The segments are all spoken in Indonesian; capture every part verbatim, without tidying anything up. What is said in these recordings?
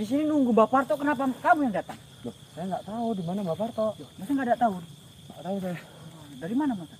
di sini nunggu Mbak Parto, kenapa kamu yang datang? Loh, saya nggak tahu di mana Mbak Parto. Loh, masa nggak ada tahu? Nggak tahu saya. Dari mana Mas?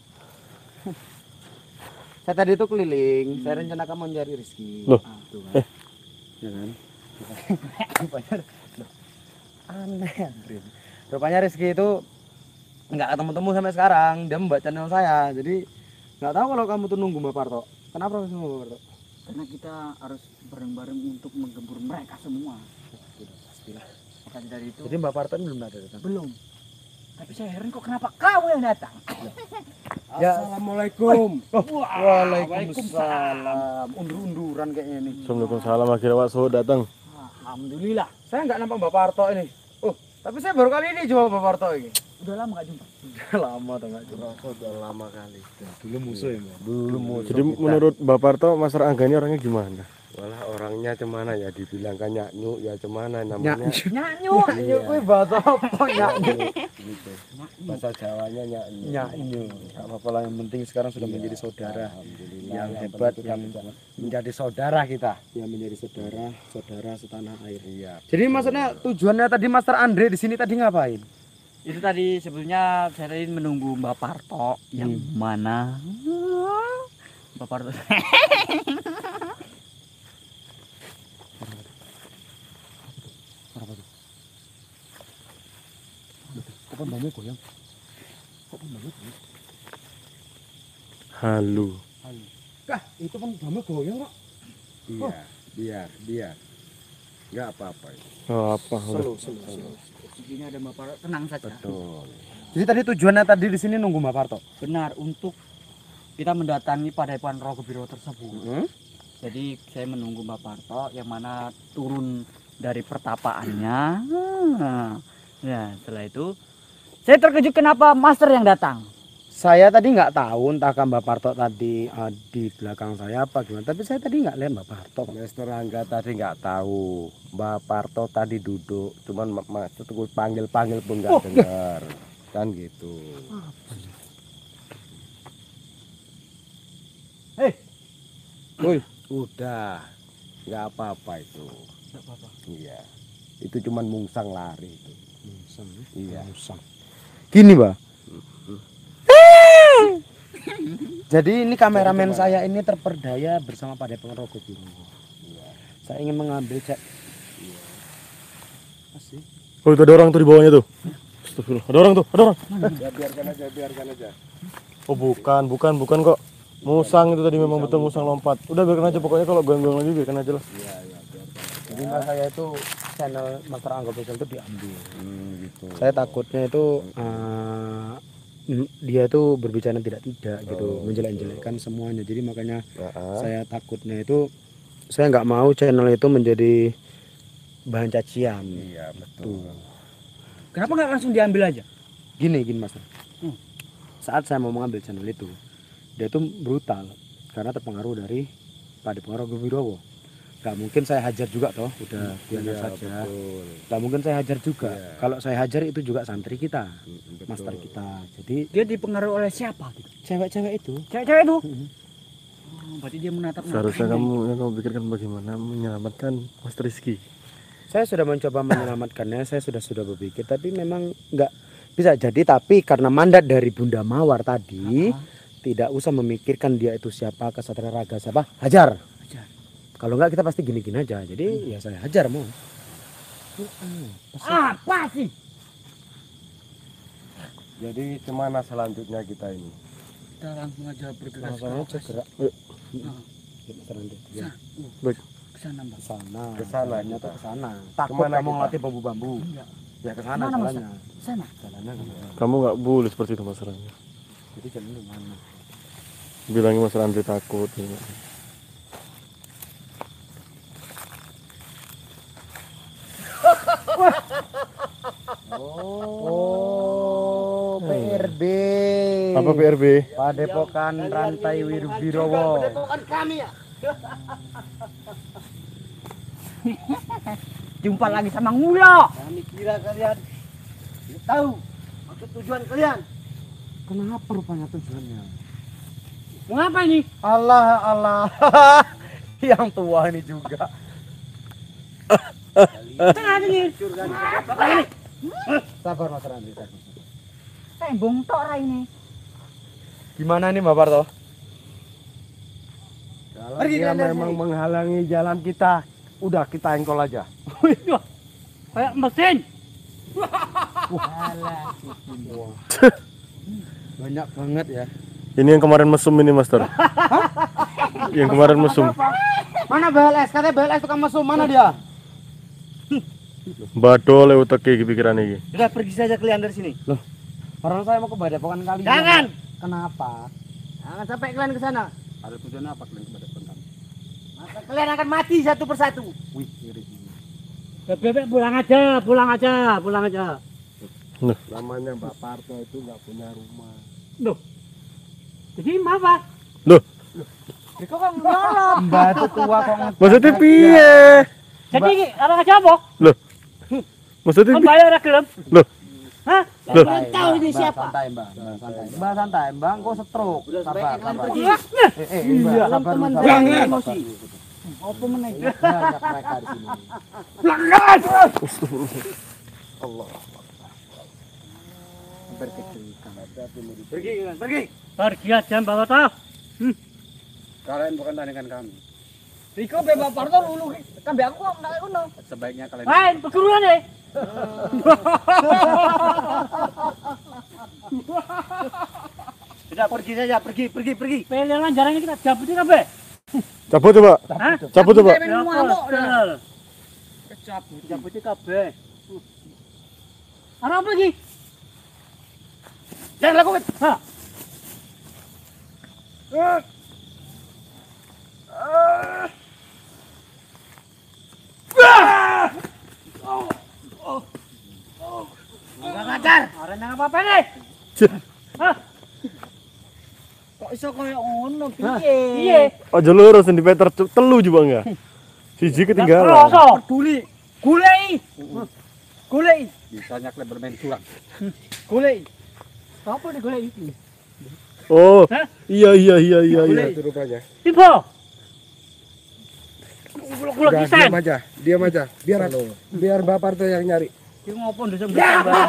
Saya tadi itu keliling, hmm. saya rencanakan mau mencari rezeki. Loh, ah, tuh kan. eh, ya kan? Rupanya, loh, aneh Andrin. Rupanya rezeki itu nggak ketemu-temu sampai sekarang. Dia membaca channel saya, jadi nggak tahu kalau kamu tuh nunggu Mbak Parto. Kenapa harus nunggu Mbak Parto? Karena kita harus bareng-bareng untuk menggembur mereka semua. Sudah pastilah. Maka dari itu. Jadi Mbak Parto ini belum ada datang. Belum. Tapi saya heran kok kenapa kamu yang datang? Ya. Assalamualaikum. Oh, waalaikumsalam. Undur-unduran kayaknya nih. Assalamualaikum, akhirnya Pak Suhu datang. Alhamdulillah. Saya nggak nampak Mbak Parto ini. Oh, tapi saya baru kali ini jumpa Mbak Parto ini. Udah lama gak jumpa? Udah lama tuh nggak jumpa. Udah lama kali. Dulu musuh ya, Mbak. Dulu musuh. Jadi kita. Menurut Mbak Parto, Mas Rangga ini orangnya gimana? Walah orangnya cemana ya, dibilangkan nyaknyu ya cemana namanya. Nyaknyu. Nyaknyu kuwi bahasa apa nyaknyu? Gitu. Bahasa Jawanya nyaknyu. Nyaknyu. Enggak apa-apa lah, yang penting sekarang sudah Iya, menjadi saudara. Alhamdulillah, Yang yang hebat penting yang kita menjadi saudara kita. Yang menjadi saudara, saudara setanah air. Iya. Jadi maksudnya tujuannya tadi Master Andre di sini tadi ngapain? Itu tadi sebetulnya saya tadi menunggu Mbak Parto yang Hmm. mana? Mbak Parto. Kok pembangnya goyang? Kok pembangnya goyang? Halu. Kah, itu kan pembangnya goyang kok. Iya, biar, biar. Enggak apa-apa itu. Oh, apa? Selu, selu, selu. Ini ada Mbak Parto, tenang saja. Betul. Jadi tadi tujuannya tadi di sini nunggu Mbak Parto. Benar, untuk kita mendatangi Padepokan Rogo Biro tersebut. Hmm? Jadi saya menunggu Mbak Parto yang mana turun dari pertapaannya. Hmm. Ya, setelah itu saya terkejut kenapa Master yang datang. Saya tadi nggak tahu entah kan Mbak Parto tadi uh, di belakang saya apa gimana. Tapi saya tadi nggak lihat Mbak Parto. Mister Rangga tadi nggak tahu. Mbak Parto tadi duduk, cuman maksud gue panggil-panggil pun nggak Oh, dengar. Kan gitu. Hei, Woi, udah. Nggak apa-apa itu. Nggak apa-apa. Iya. Itu cuman mungsang lari itu. musang, Iya. musang. Gini Mbak. Jadi ini kameramen Jadi, saya ini terperdaya bersama Padepokan Rogo Biro. Iya. Saya ingin mengambil cek. Iya. Masih. Oh, itu ada orang tuh di bawahnya tuh. Astagfirullah. Ada orang tuh, ada orang. Ya biarkan aja, biarkan aja. Oh, bukan, bukan, bukan kok. Musang itu tadi memang betul musang lompat. Udah biarkan aja, pokoknya kalau goyang-goyang lagi biarkan aja lah. Iya, iya, biarkan. Jadi Mbak saya itu channel Master Angga Official itu diambil. Hmm, gitu. Saya takutnya itu uh, dia itu berbicara tidak-tidak gitu, Oh, menjelek-jelekkan semuanya. Jadi makanya Nah, saya takutnya itu saya nggak mau channel itu menjadi bahan cacian. iya, betul. Kenapa nggak langsung diambil aja? Gini gini Mas. Hmm. Saat saya mau mengambil channel itu, dia itu brutal karena terpengaruh dari Padepokan Rogo Biro. Gak mungkin saya hajar juga toh, udah biasa Iya, saja. betul. Gak mungkin saya hajar juga. Iya. Kalau saya hajar itu juga santri kita, Hmm, betul. master kita. Jadi Dia dipengaruhi oleh siapa gitu? cewek-cewek itu. Cewek-cewek itu. Mhm. Oh, berarti dia menatap. Seharusnya kamu yang kamu pikirkan bagaimana menyelamatkan Mas Rizky. Saya sudah mencoba menyelamatkannya, saya sudah sudah berpikir, tapi memang nggak bisa jadi. Tapi karena mandat dari Bunda Mawar tadi, tidak usah memikirkan dia itu siapa, kesatria raga siapa, hajar. Hajar. Kalau nggak kita pasti gini-gini aja. Jadi ya saya hajar mau. Apa sih? Jadi kemana selanjutnya kita ini? Kita langsung aja bergerak Langsung aja gerak. Nah, Ya, Baik. ke sana, Mbak. ke sana. Ke sana Jalannya kita. tuh ke sana. Takut Kemana kamu kita? ngelatih bambu-bambu. Enggak. Ya ke sana Kemana, Mas? jalannya. Sana. Jalannya ke sana. Kamu nggak boleh seperti itu Mas Rangga. Jadi jalannya mana? Bilangin Mas Rangga takut. Ya. Oh, P R B. Apa P R B? Padepokan Rantai Wiru Birowo. Jumpa lagi sama Ngulo. Kami kira kalian tahu maksud tujuan kalian. Kenapa rupanya tujuannya? Mengapa ini? Allah Allah. Yang tua ini juga. Tengah ini. Sabar Mas Randri. Tembung tok ra ini. Gimana nih Mbak Parto? Kalau Pergi dia kalian dari memang sini. menghalangi jalan kita, udah kita engkol aja. Kayak mesin. Banyak banget ya. Ini yang kemarin mesum ini, Master. Yang kemarin mesum. Mana B L S? Katanya B L S tukang mesum, mana dia? Badol lewat teki pikiran ini. Sudah pergi saja kalian dari sini. Orang saya mau ke Badepokan kali. Jangan. Kenapa? Jangan sampai kalian ke sana. Ada tujuan apa kalian ke Badepokan kami? Maka kalian akan mati satu persatu. Wih, ngeri. Bebek pulang aja, pulang aja, pulang aja. Namanya Mbak Parto itu nggak punya rumah. Loh. Jadi apa? Loh, Kok kok nolong? Mbak itu tua kok nge- maksudnya piye? Jadi orang aja apa? Loh. Maksudnya Kan piye? bayar ra gelem. Loh. Hah? Loh. Kalian tahu ini Mbak, siapa? Santai, Mbak. Mbak, santai. Mbak, santai. Mbak, kok stroke. Sabar, sabar. Pergi. Eh, eh, Mbak, Iya, sabar, teman sabar. saya Sabar. emosi. Apa meneh? Banyak mereka di sini. Pergi, pergi. Pergi aja Mbak Parto. Kalian bukan tandingan kami. Riko bebas parto lulu kambe aku kok ndak ngono. Sebaiknya kalian Main perguruan deh. Sudah pergi saja, pergi, pergi, pergi. Pelan jarangnya kita cabutin apa? Cabut coba. Hah? Cabut coba. Cabut, cabutin kabeh. Arah apa lagi? Jangan lakukan. Hah? Enggak ngajar. Orang yang apa-apa nih? Hah? Kok iso koyo ngono Hah? piye? Iya. Aja lurus di meter telu juga enggak. Siji ketinggalan. Kroso. Peduli. Goleki. Goleki. bisanya kalian bermain curang. Goleki. Apa nih goleki iki? Oh. Hah? Iya iya iya iya iya. Itu rupanya. Tiba. Kulo Udah, kisan. diam aja, diam aja. Biar biar Mbak Parto yang nyari. Ki ngopo ndesem barang.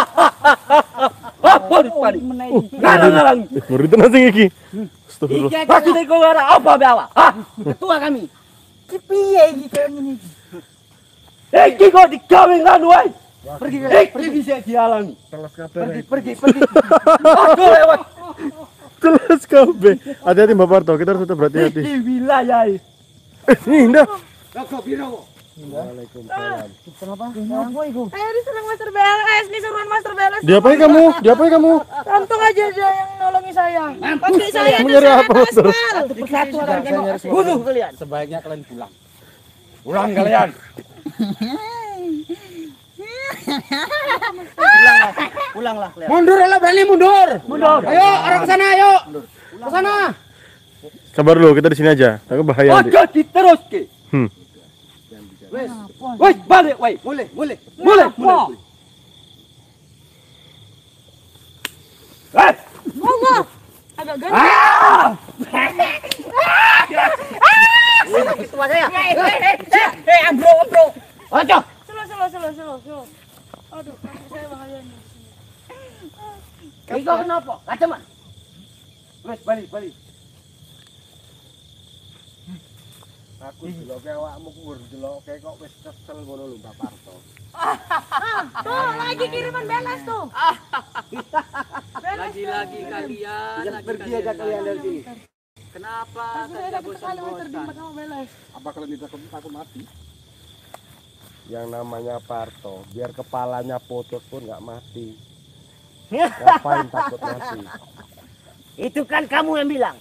Apa rupanya? Garang-garang. Eh, ngeri tenan sing iki. Astagfirullah. Iki maksudnya kau ngarang apa bawa? Hah? Ketua kami. Ki piye iki kaya ngene iki? Iki kau digawing kan wae. Pergi Eh, pergi bisa dialami. Telas kabeh. Pergi, pergi, pergi. Aku lewat Jelas kabeh. Hati-hati Mbak Parto, kita harus tetap berhati-hati. di wilayah. Eh, ini indah. Waalaikumsalam. Kenapa? Orang gua iku. Ayo diserang Master B L S, nih seruan Master B L S. Diapain kamu? Diapain kamu? Untung aja dia yang nolongi saya. Pasti saya Kamu nyari apa, Master? Satu persatu akan kena bunuh kalian. Sebaiknya kalian pulang. Pulang kalian. Pulanglah, pulanglah kalian. Mundur lah, berani mundur. Mundur. Ayo, orang ke sana, ayo. Ke sana. Sabar dulu, kita di sini aja. Takut bahaya nanti. Ojo diterus ke. Hmm. Wes, wes balik, wes. Boleh, boleh. Boleh, boleh. Eh, Allah. Agak ganteng. ketua saya. Eh, eh, eh, ambro, ambro. Ojo. Selo, selo, selo, selo, selo. Aduh, kaki saya bahaya nih. Iko kenapa? Kaceman. Wes balik, balik. Aku deloke awakmu kur deloke kok wis kesel ngono lho Mbak Parto. Tuh, lagi kiriman B L S tuh. Lagi-lagi kalian lagi Pergi aja kalian dari sini. Kenapa Tapi saya dapat sekali meter di sama B L S. Apa kalian tidak takut takut mati? Yang namanya Parto, biar kepalanya putus pun nggak mati. Ngapain takut mati? Itu kan kamu yang bilang.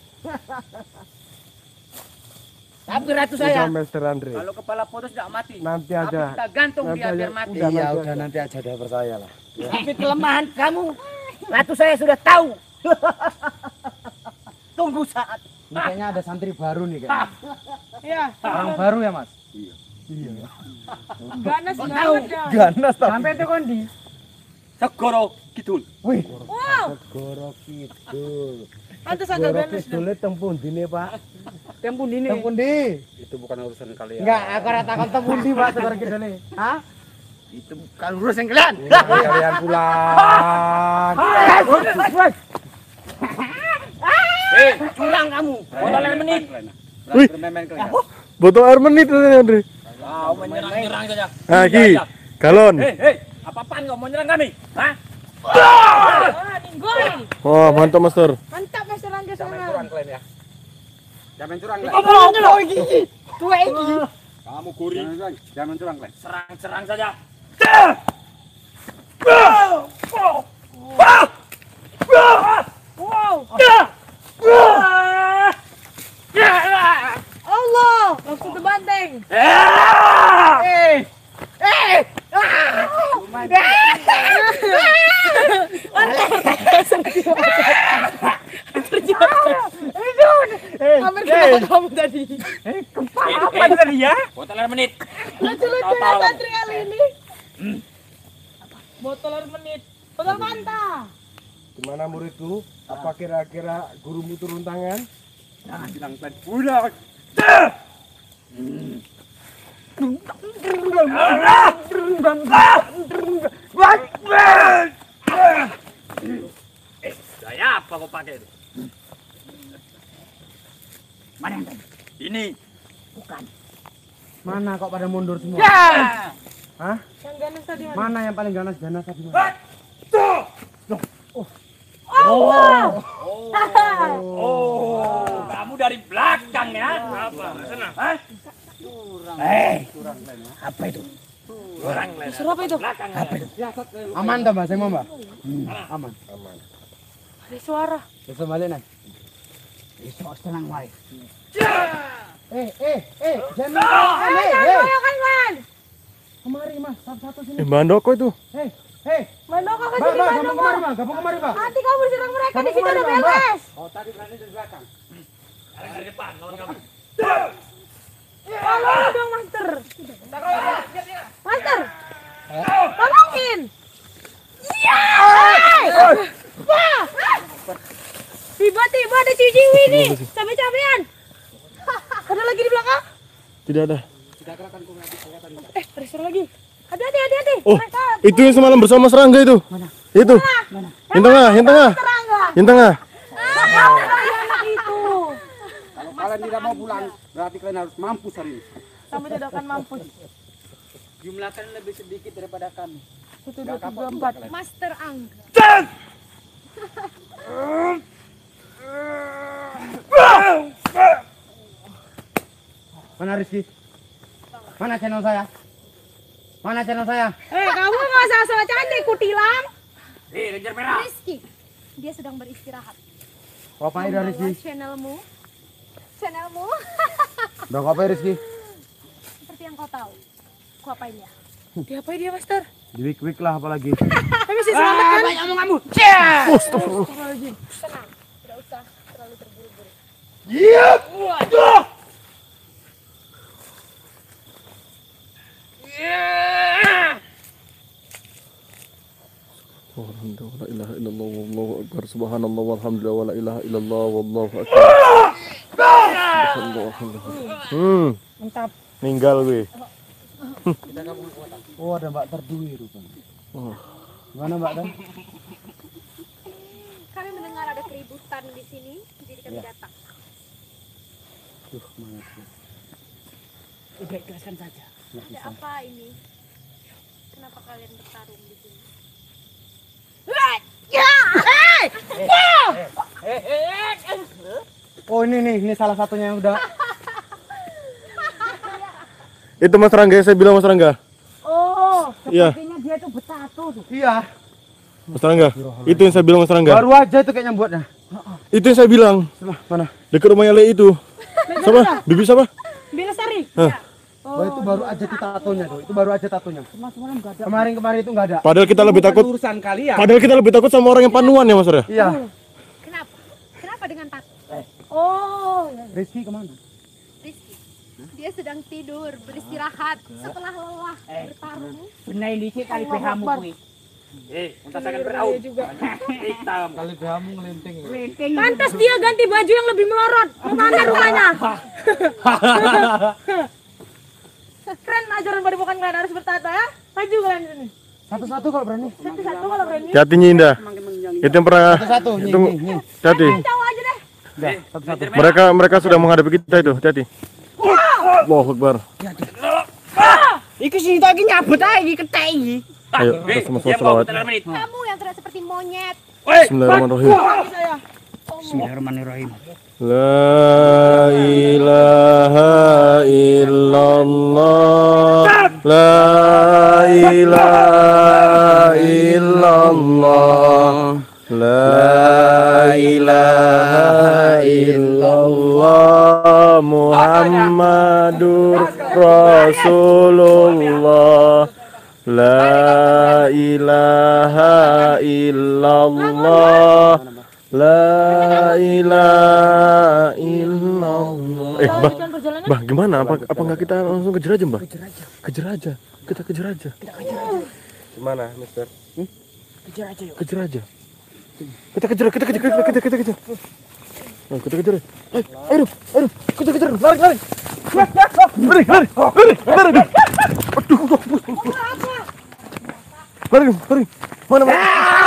Tapi ratu saya. Udah Master Andre. Kalau kepala putus tidak mati. Nanti Tapi aja. kita gantung Nanti dia aja. biar mati. Udah, Iya, nanti udah aja. nanti aja dah percaya lah. Tapi kelemahan kamu, ratu saya sudah tahu. Tunggu saat. Ini kayaknya ada santri baru nih kayaknya. Iya. Orang baru ya, Mas? Ganas Kau banget ya. Ganas tapi. Sampai itu kondi. Segoro Kidul. Wih, Wow. Goro Kidul. Pantes agak Goro ganas. Kidul teng pundi ne, Pak? Tempun ini. Tempun di. Itu bukan urusan kalian. Enggak, aku rata kon tempun di Pak sekarang kita nih. Hah? Itu bukan urusan kalian. Ini kalian pulang. Eh, curang kamu. Botol air menit. Wih. Bermain kalian. Botol air menit itu Andre. Kau menyerang-nyerang saja. Nah, Ki. Galon. Hei, hei, apa-apaan kau mau nyerang kami? Hah? Ah, ninggoi. Wah, mantap Master. Mantap Mas Rangga Jangan sana. curang kalian ya. Jangan curang kalian. Apa lo iki? Tua iki. Kamu kuri. Jangan, jangan curang kalian. Serang-serang saja. Wow. Allah, langsung terbanteng. Eh! Hampir kena kamu tadi. Apa tadi ya? Botol air menit. Lucu-lucu ya santri kali ini. Botol air menit. Botol Fanta. Gimana muridku? Apa kira-kira gurumu turun tangan? Jangan bilang kalian budak. Eh, gaya apa kau pakai itu? Mana yang tadi? Ini. Bukan. Mana kok pada mundur semua? Ya! Hah? Yang ganas tadi mana? Mana yang paling ganas-ganas tadi mana? Allah. Oh, kamu dari belakang ya? Apa? Sana. Hah? Eh, apa itu? Orang lain. Suruh apa itu? Belakang apa itu? Aman dah Mbak, saya mau Mbak. Aman. Aman. Ada suara. Bisa balik nih. Besok tenang wae. Eh, eh, eh, jangan makan, eh, eh. Kan man. Kemari Mas, satu-satu sini. Eh, Bandoko itu. Hei, hei. Mana kau Mbak, kasih di Mbak, mana? gabung kemari Mbak, gabung kemari Mbak. Nanti kau berserang mereka Kamu di situ kemana, udah Mbak? beres. Oh, tadi berani dari belakang. Sekarang dari depan, kawan kamu. Tolong dong Master. Master. Tolongin. Iya. Wah. Tiba-tiba ada ciwi nih. Cabe-cabean. Ada lagi di belakang? Tidak ada. Eh, ada lagi. Hati-hati, hati-hati. Oh, Mereka itu yang semalam bersama serangga itu. Itu. Yang tengah, yang tengah. serangga. Yang tengah. Ah, anak itu. Kalau kalian tidak mau pulang, berarti kalian harus mampus hari ini. Kamu tidak akan mampus. Jumlah kalian lebih sedikit daripada kami. Satu, dua, tiga, empat. Master Angga. Mana Rizky? Mana channel saya? Mana channel saya? Eh, kamu nggak usah asal cantik, kutilang. Eh, Ranger Merah. Rizky, dia sedang beristirahat. Apa ini Rizky? Membawa channelmu, channelmu, Udah apa Rizky? seperti yang kau tahu. Ku apain ya? Diapain dia, Master? Di week week lah apalagi. Tapi masih selamat kan? Banyak omong kamu. Oh, astagfirullah. Tenang, tidak usah terlalu terburu-buru. Alhamdulillah, la ilaha illallah, wallahu akbar, subhanallah, walhamdulillah, wa la ilaha illallah, wallahu akbar. Subhanallah, alhamdulillah. Hmm, Mantap. ninggal gue. Oh ada Mbak Terdui rupanya. Oh. Gimana Mbak Dan? Kami mendengar ada keributan di sini, jadi kami datang. Duh, mana sih? Udah ikhlaskan saja. Ada apa ini? Kenapa kalian bertarung di sini? Oh ini nih, ini salah satunya yang udah. Itu Mas Rangga, saya bilang Mas Rangga. Oh, Iya, sepertinya dia tuh bertato tuh. Iya. Mas Rangga. Itu yang saya bilang Mas Rangga. Baru aja itu kayaknya buatnya. Itu yang saya bilang. Sebelah mana? Dekat rumahnya Le itu. Siapa? Bibi siapa? Bilastari. Hah. Oh, itu baru aja di tatonya tuh. Itu baru aja tatonya. Kemarin-kemarin itu nggak ada. Padahal kita lebih takut. Urusan kalian. Padahal kita lebih takut sama orang yang panuan ya Mas ya. Iya. Kenapa? Kenapa dengan tato? Oh, Rizky kemana? Rizky, dia sedang tidur, beristirahat setelah lelah bertarung. Benain dikit kali P H-mu kuwi. Eh, untas akan beraut. Hitam. Kali kamu ngelinting. Pantas dia ganti baju yang lebih melorot. Mana rupanya? Keren ajaran padepokan kalian harus bertata ya. Maju kalian sini. Satu-satu kalau berani. Satu-satu kalau berani. Hati Nyinda. Itu yang pernah Satu-satu. itu hati. Cowok aja deh. Mereka mereka sudah menghadapi kita itu. Hati-hati. Allahu Akbar. Iku sing tak iki nyabut ae iki ketek iki. Ayo kita sama-sama selawat. Kamu yang terlihat seperti monyet. Bismillahirrahmanirrahim. Bismillahirrahmanirrahim. La ilaha illallah. La ilaha illallah. La ilaha illallah. Muhammadur Rasulullah. La ilaha illallah. La ilaha illallah. Eh, Bah, bah gimana? Apa apa nggak kita langsung kejar aja, Mbah? Kejar aja. Kita kejar aja. Gimana, Mister? Kejar aja yuk. Kejar aja. Kita kejar, kita kejar, kita kejar, kita kejar. Nah, kita kejar. Eh, ayo, ayo, kita kejar, lari, lari. Lari, lari, lari, lari. Aduh, lari, lari. Mana, mana?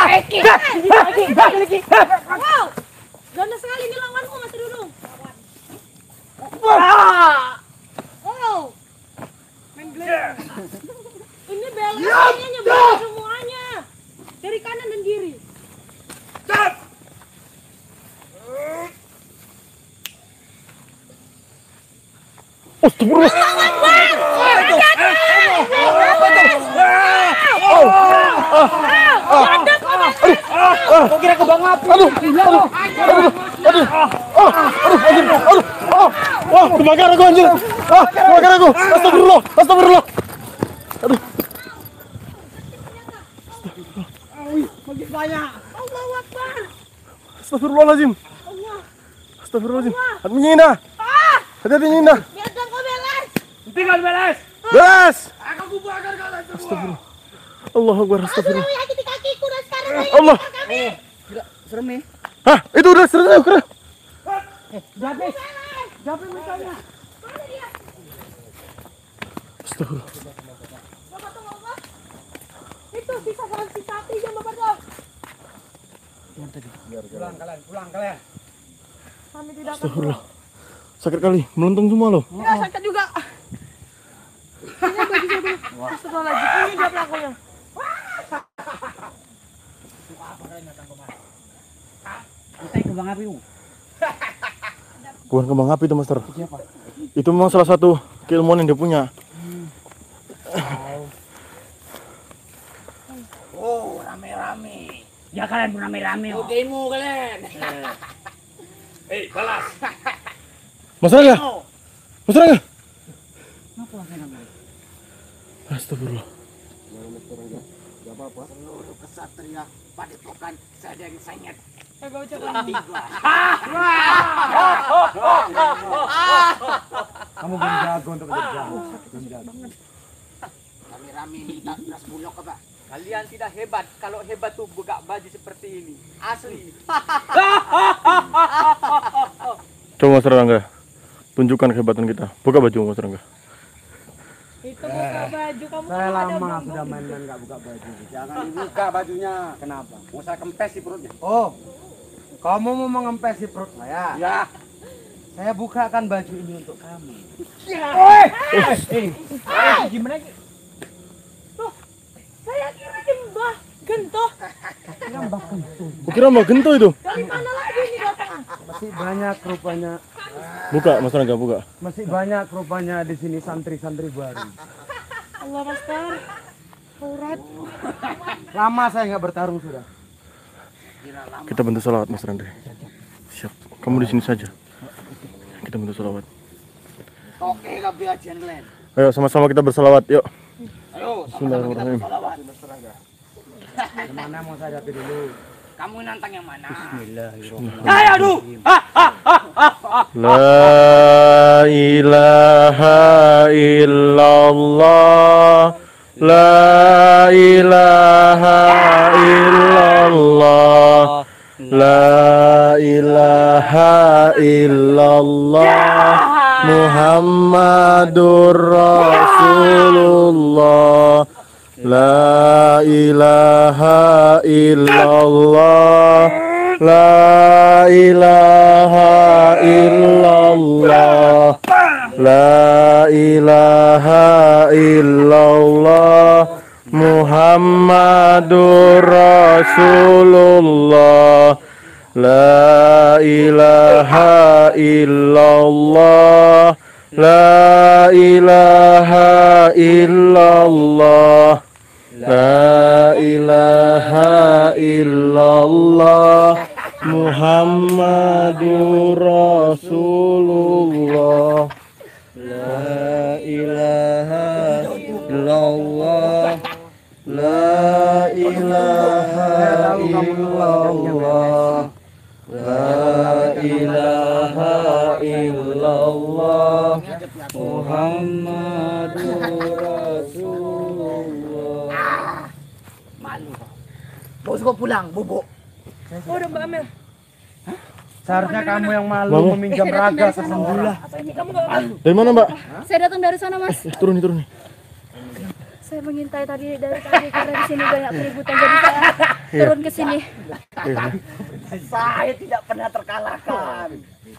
Wow. Ganda sekali nih lawanku Mas Dudung. Wow. Main geledek. Ini belanya nyebar semuanya. Dari kanan dan kiri. Astagfirullah. Kok kira kebang api? Aduh, aduh, aduh, aduh, aduh, oh, aduh, anjir, aduh, oh, wah, kebakar aku anjir, ah, kebakar aku, astagfirullah, astagfirullah, aduh, Makin banyak. Allahu Akbar. astagfirullahaladzim, astagfirullahaladzim, hati Nyinda, hati-hati Nyinda, Biarkan kau belas. Tinggal beres. beres, Aku bakar kalian semua. astagfirullah, Allahu Akbar, astagfirullah, Menyakiti di kakiku dan sekarang Allah, Serem nih. hah, itu udah selesai, keren, Japis. Japis misalnya. astagfirullah, Bapak tuh Bapak. Itu sisa sapi sapi yang Bapak tuh. Pulang kalian, pulang kalian. Kami tidak akan. astagfirullah, sakit kali, meluntung semua loh, Ya sakit juga. Ini baju saya dulu. Astagfirullahaladzim. Ini dia pelakunya. Kita kebang api. U. bukan kembang api itu Master, itu memang salah satu keilmuan yang dia punya, Oh, rame-rame. Ya kalian pun rame-rame. Oh, demo kalian. Eh, balas. Mas Rangga, Mas Rangga, astagfirullah, Seluruh kesatria padepokan sedang sangat. Eh, bawa coba. Kamu belum jago untuk jadi jago. Belum jago. Rame-rame minta beras bulog apa? Kalian tidak hebat kalau hebat tuh buka baju seperti ini. Asli. coba Mas Rangga, tunjukkan kehebatan kita, buka baju Mas Rangga, Itu buka baju kamu. Saya kan ada lama bangku. sudah main-main nggak buka baju. Jangan dibuka bajunya. Kenapa? Mau saya kempes di perutnya. Oh, kamu mau mengempes di perut saya? Ya. Saya bukakan baju ini untuk kamu. Gimana? Loh, saya kira Mbah Gentoh. kukira Mbak Gento itu, Dari mana lagi ini datang? Masih banyak rupanya, buka Mas Rangga, buka, masih banyak rupanya di sini santri-santri baru. Allah Master. Aurat. Lama saya nggak bertarung sudah. kita bantu salawat Mas Rangga, siap, kamu di sini saja, kita bantu salawat, Oke, kabeh ajian kalian. ayo sama-sama kita bersalawat, yuk, Ayo, Bismillahirrahmanirrahim, Kemana mau saya hadapi dulu? kamu nantang yang mana? Bismillahirrahmanirrahim. Ayo, aduh. La ilaha illallah, La ilaha illallah. La ilaha illallah. Muhammadur Rasulullah. La ilaha illallah. La ilaha illallah. La ilaha illallah. Muhammadur Rasulullah. La ilaha illallah. La ilaha illallah. La ilaha illallah. Muhammadur Rasulullah. La ilaha illallah. La ilaha illallah. La ilaha illallah. Muhammadur Rasulullah. Malu. Bos kok pulang, bubuk. Oh, udah Mbak Amel. Seharusnya kamu yang malu Mama. meminjam raga ke Sembulah. Kamu gak malu. Dari mana, Mbak? Saya datang dari sana, Mas. Eh, turun nih, turun nih. Saya mengintai tadi dari tadi karena di sini banyak keributan jadi saya turun ke sini. Saya tidak pernah terkalahkan.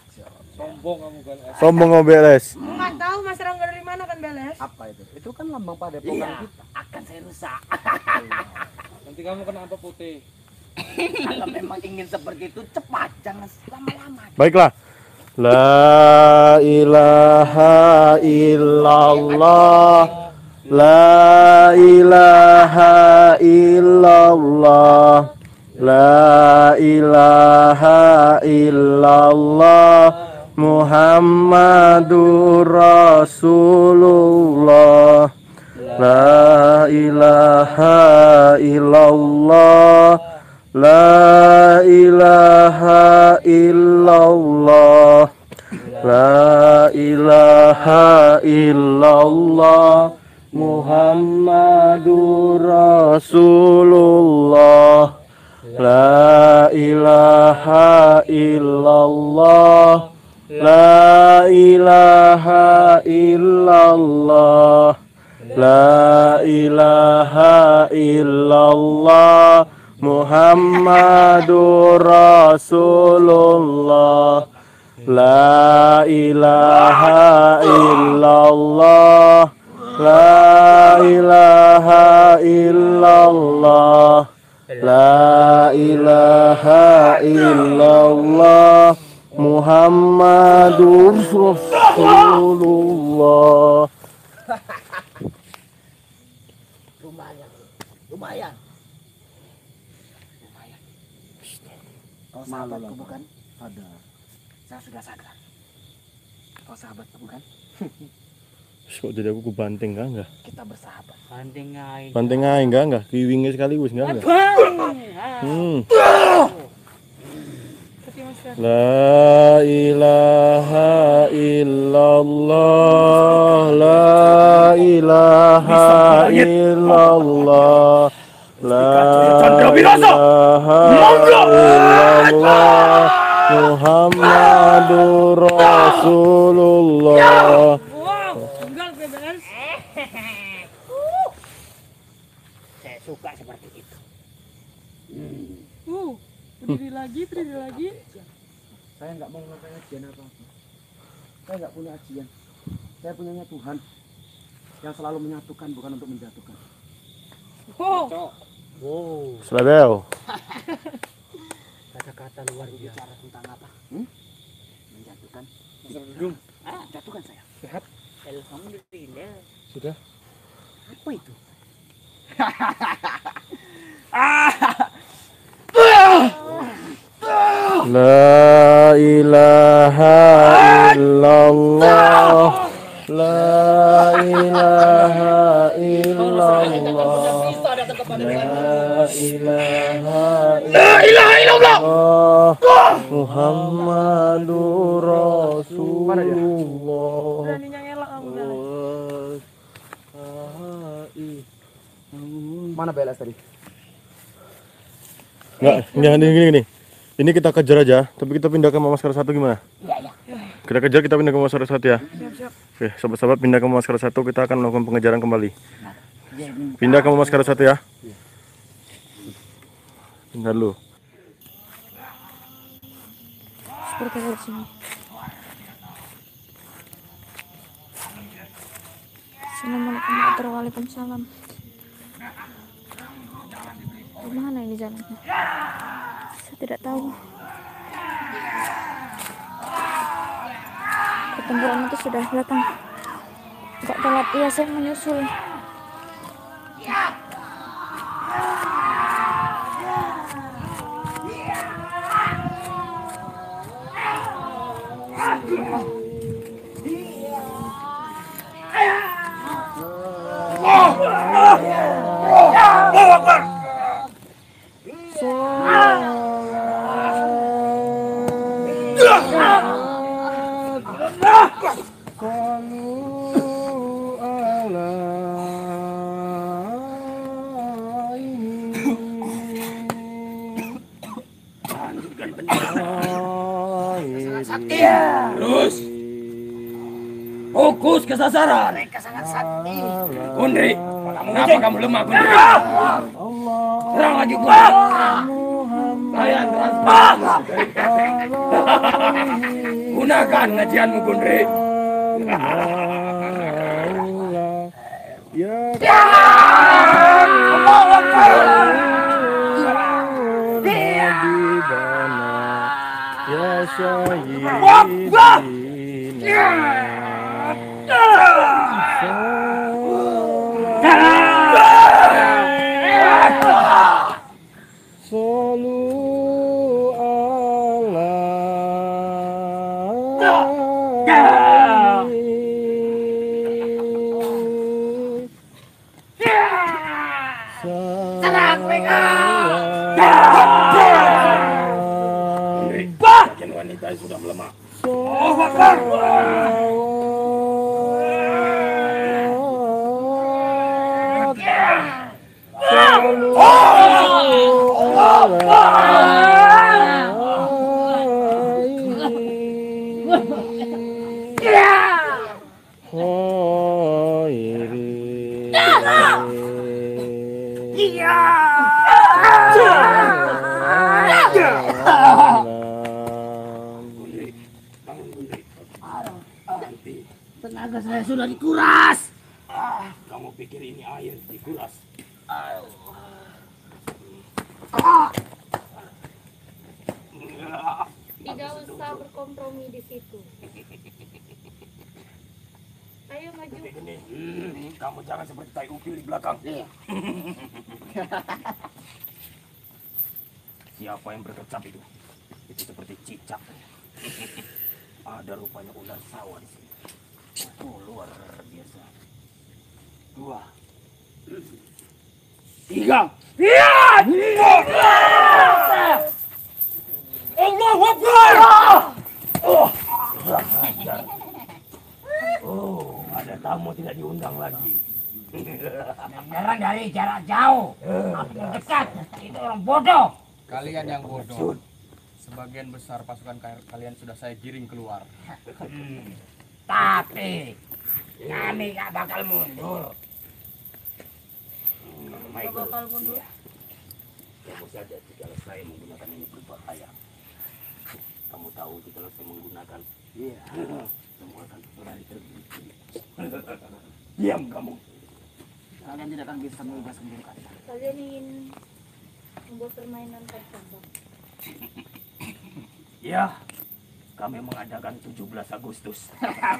Sombong kamu beres. Nggak tahu Mas Rangga dari mana kan Beles. Apa itu? Itu kan lambang padepokan Iya, kita. akan saya rusak. Nanti kamu kenapa putih? Kalau memang ingin seperti itu cepat, jangan lama-lama. Baiklah. La ilaha illallah. La ilaha illallah. La ilaha illallah. Muhammadur Rasulullah. La ilaha illallah. La ilaha illallah. La ilaha illallah. Muhammadur Rasulullah. La ilaha illallah. La ilaha illallah. La ilaha illallah. Muhammadur Rasulullah. La ilaha illallah. La ilaha illallah. La ilaha illallah. Muhammadur Rasulullah. Lumayan, lumayan. Lumayan. Kau sahabatku bukan? Ada. Saya sudah sadar. Kau sahabatku bukan? Kok jadi aku kebanting enggak enggak? Kita bersahabat. Banding aja. Banting aja enggak enggak? Kiwingnya sekaligus enggak enggak? Hmm. La ilaha illallah. La ilaha illallah. La ilaha illallah. Muhammadur Rasulullah. Wow, enggak Beles. Saya suka seperti itu. Uh, berdiri lagi, berdiri lagi. Saya nggak mau melakukan ajian apa-apa. Saya nggak punya ajian. Saya punyanya Tuhan yang selalu menyatukan, bukan untuk menjatuhkan. Wow. Selebel. Kata-kata luar bicara tentang apa? Hmm? Menjatuhkan. Ah, jatuhkan saya. Sehat. Alhamdulillah. Sudah. Apa itu? La ilaha illallah. La ilaha illallah. La ilaha illallah. Muhammadur Rasulullah. Beraninya ngelak kamu Beles. Mana B L S tadi? Enggak, jangan gini gini. Ini kita kejar aja, tapi kita pindah ke Maskara satu gimana? Kita kejar, kita pindah ke Maskara satu ya. Oke, sahabat-sahabat pindah ke Maskara satu, kita akan melakukan pengejaran kembali. Pindah ke Maskara satu ya. Pindah dulu. Seperti di sini. Assalamualaikum warahmatullahi wabarakatuh. Kemana ini jalannya? Saya tidak tahu. Pertempuran itu sudah datang. Gak telat, iya saya menyusul. Terus fokus ke sasaran. Gundri, kenapa kamu lemah, Gundri? Serang lagi, Gundri. Kalian transfer. Gunakan ngajianmu, Gundri. Ya Sayyidina Sallu ala Serang mereka. Wanita yang sudah melemah. Oh, Akbar. Tenaga saya sudah dikuras. Ah, kamu pikir ini air dikuras? Ah. Tidak usah berkompromi di situ. Ayo maju. Ini, hmm, kamu jangan seperti tai upil di belakang. Siapa yang berkecap itu? Itu seperti cicak. Ada rupanya ular sawah di sini. Oh, luar biasa. Dua, tiga. Iya! Allahu Akbar! Oh, oh, ada tamu tidak diundang lagi. Menyerang dari jarak jauh, dekat. Itu orang bodoh. Kalian yang bodoh. Sebagian besar pasukan kalian sudah saya giring keluar. Hmm. Tapi kami gak bakal mundur. Gak bakal mundur. Kamu saja jika saya menggunakan ini berbahaya. Kamu tahu jika saya menggunakan, iya, semua akan berlari terjadi. Diam kamu. Kalian tidak akan bisa mengubah sendiri kata. Kalian ingin membuat permainan tertambah. Ya, kami mengadakan tujuh belas Agustus.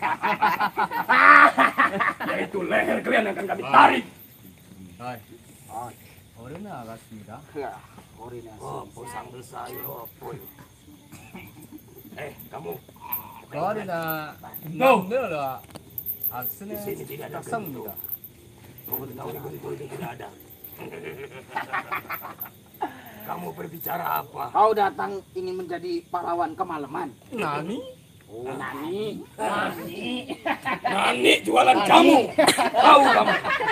Yaitu leher kalian akan kami tarik. Hai. Hai. Orina agasmida. Ya, orina. Oh, sambil sayur. Eh, kamu. Orina. No. Nggak Aksine. Di sini tidak ada gendut. Kamu tahu di gendut ini tidak ada. Kamu berbicara apa? Kau datang ingin menjadi pahlawan kemalaman. Nani? Oh, Nani, Nani, Nani jualan jamu. Tahu kamu?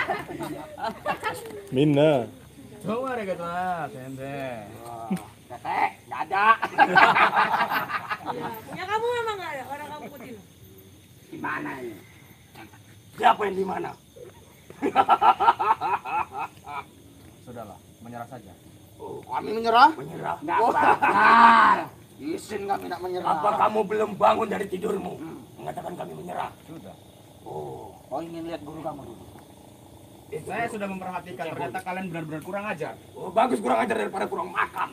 Mina. Coba deh kata Sende. Kakek, nggak ada. Ya kamu memang nggak ada, orang kamu putih. Di mana ini? Siapa yang di mana? Sudahlah, menyerah saja. Oh, kami menyerah? Menyerah. Nggak bakal. Izin kami nak menyerah. Apa kamu belum bangun dari tidurmu? Hmm. Mengatakan kami menyerah. Sudah. Oh, kau ingin lihat guru kamu dulu? Saya sudah memperhatikan, ternyata kalian benar-benar kurang ajar. Oh, bagus kurang ajar daripada kurang makan.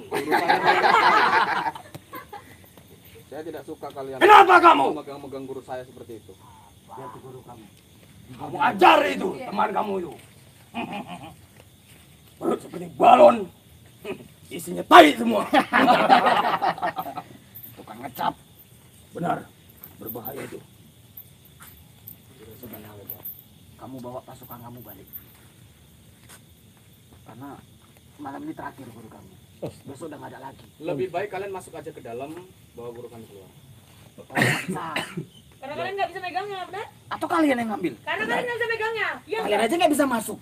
Saya tidak suka kalian Kenapa kamu? megang-megang guru saya seperti itu. Lihat guru kamu. Kamu ajar itu teman kamu itu. Perut seperti balon. Isinya tai semua. Tukang ngecap. Benar. Berbahaya itu. Sudah sudah. Kamu bawa pasukan kamu balik. Karena malam ini terakhir guru kamu. Besok udah nggak ada lagi. Lebih baik kalian masuk aja ke dalam, bawa guru kami keluar. Nah, Karena kalian nggak bisa megangnya, benar? atau kalian yang ngambil? Karena kalian nggak bisa megangnya. Iya. Kalian aja nggak bisa masuk.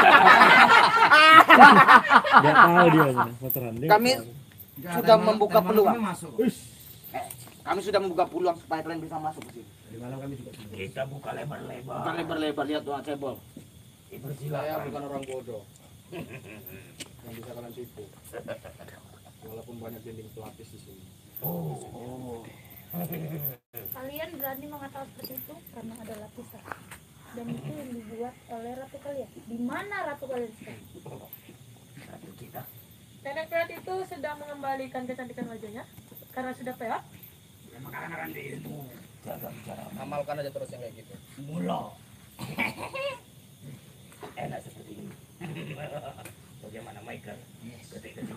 Enggak tahu dia veteran. Dia Kami sudah membuka peluang. Masuk. Eh, kami sudah membuka peluang supaya kalian bisa masuk ke sini. Kita buka lebar-lebar. Buka lebar-lebar, lihat tuh cebol. Saya bukan orang bodoh yang bisa kalian tipu. Walaupun banyak dinding pelapis di sini. Oh, oh. Kalian berani mengatakan seperti itu karena ada lapisan. Dan itu yang dibuat oleh ratu kalian. Di mana ratu kalian sekarang? Ratu kita. Nenek peot itu sedang mengembalikan kecantikan wajahnya karena sudah peot. Makanan dirimu. Jaga bicara. Amalkan aja terus yang kayak gitu. Mula. Enak seperti ini. Bagaimana Michael? Ketik-ketik.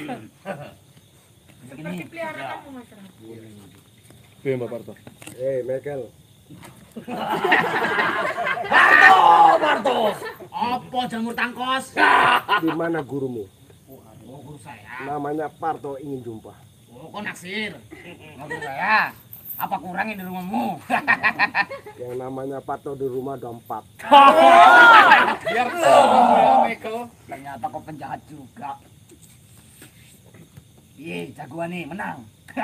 Seperti peliharaanmu masyarakat. Itu yang Mbak Parto. Eh, Michael. Barto. Apa jamur tangkos? Di mana gurumu? Oh, guru saya. Namanya Parto, ingin jumpa. Oh, kok naksir? Guru saya. Apa kurangnya di rumahmu? Yang namanya Parto di rumah ada empat. Biar tahu ya, Michael. Ternyata kau penjahat juga. Iya, jagoan nih, menang.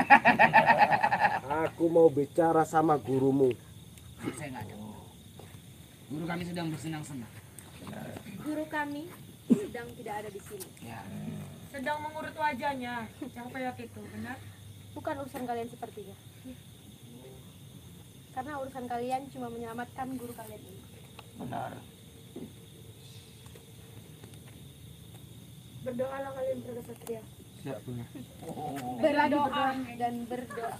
Aku mau bicara sama gurumu. Saya nggak ada. Guru kami sedang bersenang-senang. Guru kami sedang tidak ada di sini. Ya. Sedang mengurut wajahnya yang peot itu, benar? Bukan urusan kalian sepertinya. Karena urusan kalian cuma menyelamatkan guru kalian ini. Benar. Berdoalah kalian pada Satria. Oh. Berdoa dan berdoa.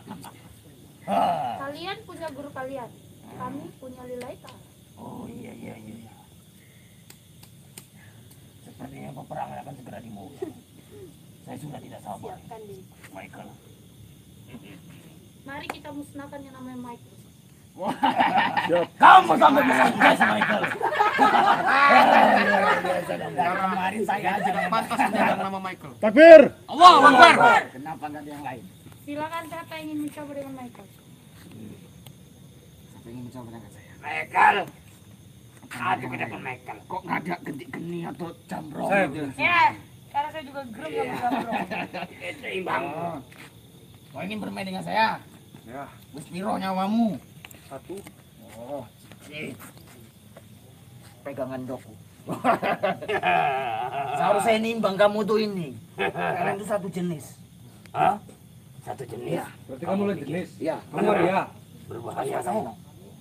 Kalian punya guru kalian. Kami punya lillahi ta'ala. Oh iya iya iya. Sepertinya peperangan akan segera dimulai. Saya sudah tidak sabar. Siapkan diri. Michael. Mari kita musnahkan yang namanya Michael. Kamu sampai musnahkan Michael. Kemarin saya aja yang Pantas menyandang nama Michael. Takbir. Allah Akbar. Kenapa nggak ada yang lain? Silakan siapa yang ingin mencoba dengan Michael. Siapa ingin mencoba dengan saya? Michael. Aduh ke depan Michael. Kok nggak ada gentik-geni atau jamrong gitu? Ya, karena saya juga gerem sama Gambro. Seimbang. Kau ingin bermain dengan saya? Ya. Wis piro nyawamu? Satu. Oh, sih. Pegangan doku. Seharusnya nimbang kamu tuh ini. Kalian itu satu jenis. Hah? Satu jenis? Berarti kamu lagi jenis? Iya. Benar ya? Berbahaya kamu.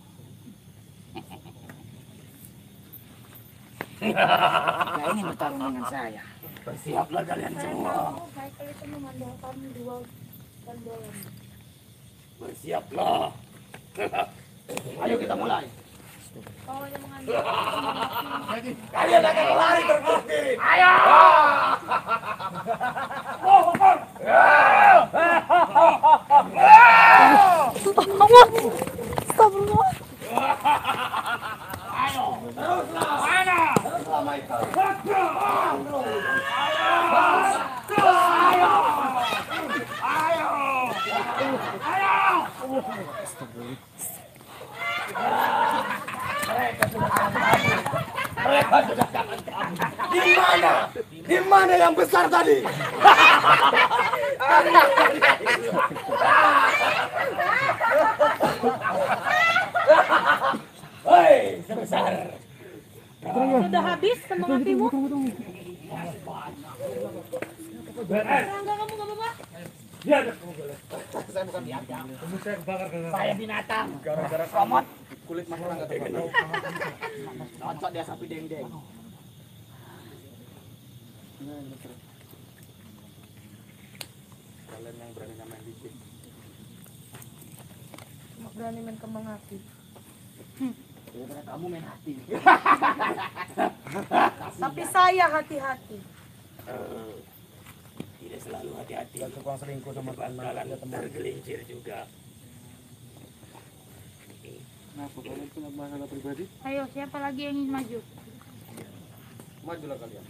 Gak ingin bertarung dengan saya. Bersiaplah kalian Saya semua. tahu Michael itu mengandalkan dua gandolan. Bersiaplah. Ayo kita mulai. Kau yang mengandalkan Kalian akan lari berpusat diri. Ayo. Ayo, teruslah. Mana? Teruslah Michael. Ayo. Ayo. Ayo. Ayo. Di mana? Di mana yang besar tadi? Hei, sebesar. Sudah habis semangatmu? Serangga kamu gak apa-apa? Saya binatang. Gara-gara Komot. kulit mas Rangga terbang. Cocok dia sapi deng-deng. Kalian yang berani main licik. Cuma berani main kembang api. Daripada kamu main hati. Tapi saya hati-hati. Eh, tidak selalu hati-hati. Dan tukang selingkuh sama Bakalan tergelincir juga. Kenapa kalian punya masalah pribadi? Ayo, siapa lagi yang ingin maju? Majulah kalian.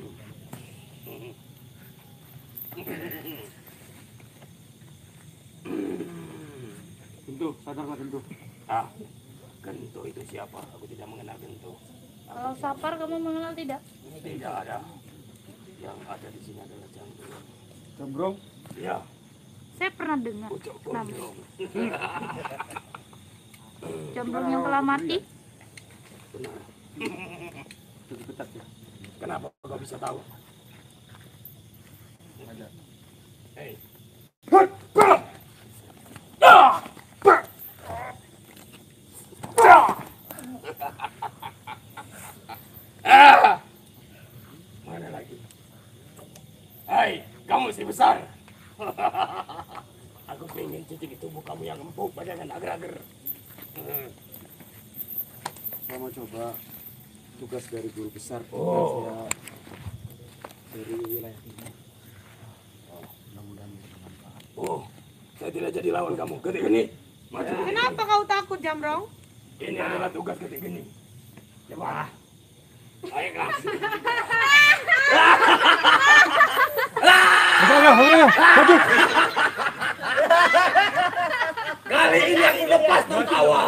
Gento, sadarlah Gento. Ah, Gento itu siapa? Aku tidak mengenal Gento. Kalau Sapar kamu mengenal tidak? Tidak ada. Yang ada di sini adalah Jambrong. Jambrong? Ya, Saya pernah dengar Ucok nama Gondrong. Jambrong yang telah mati. Benar. Jadi pecat ya. Kenapa kau bisa tahu? Ada. Hei. Ah! Mana lagi? Hai, kamu si besar. Aku pengen cicik tubuh kamu yang empuk, badannya agar-agar. Saya mau coba tugas dari guru besar. Oh. Saya dari wilayah timur. Oh, mudah-mudahan bisa bermanfaat. Oh, saya tidak jadi lawan kamu. Ketik geni, maju. Kenapa kau takut, Jambrong? Ini adalah tugas ketik geni. Coba. Ayo kelas. Kali ini aku lepas tertawa.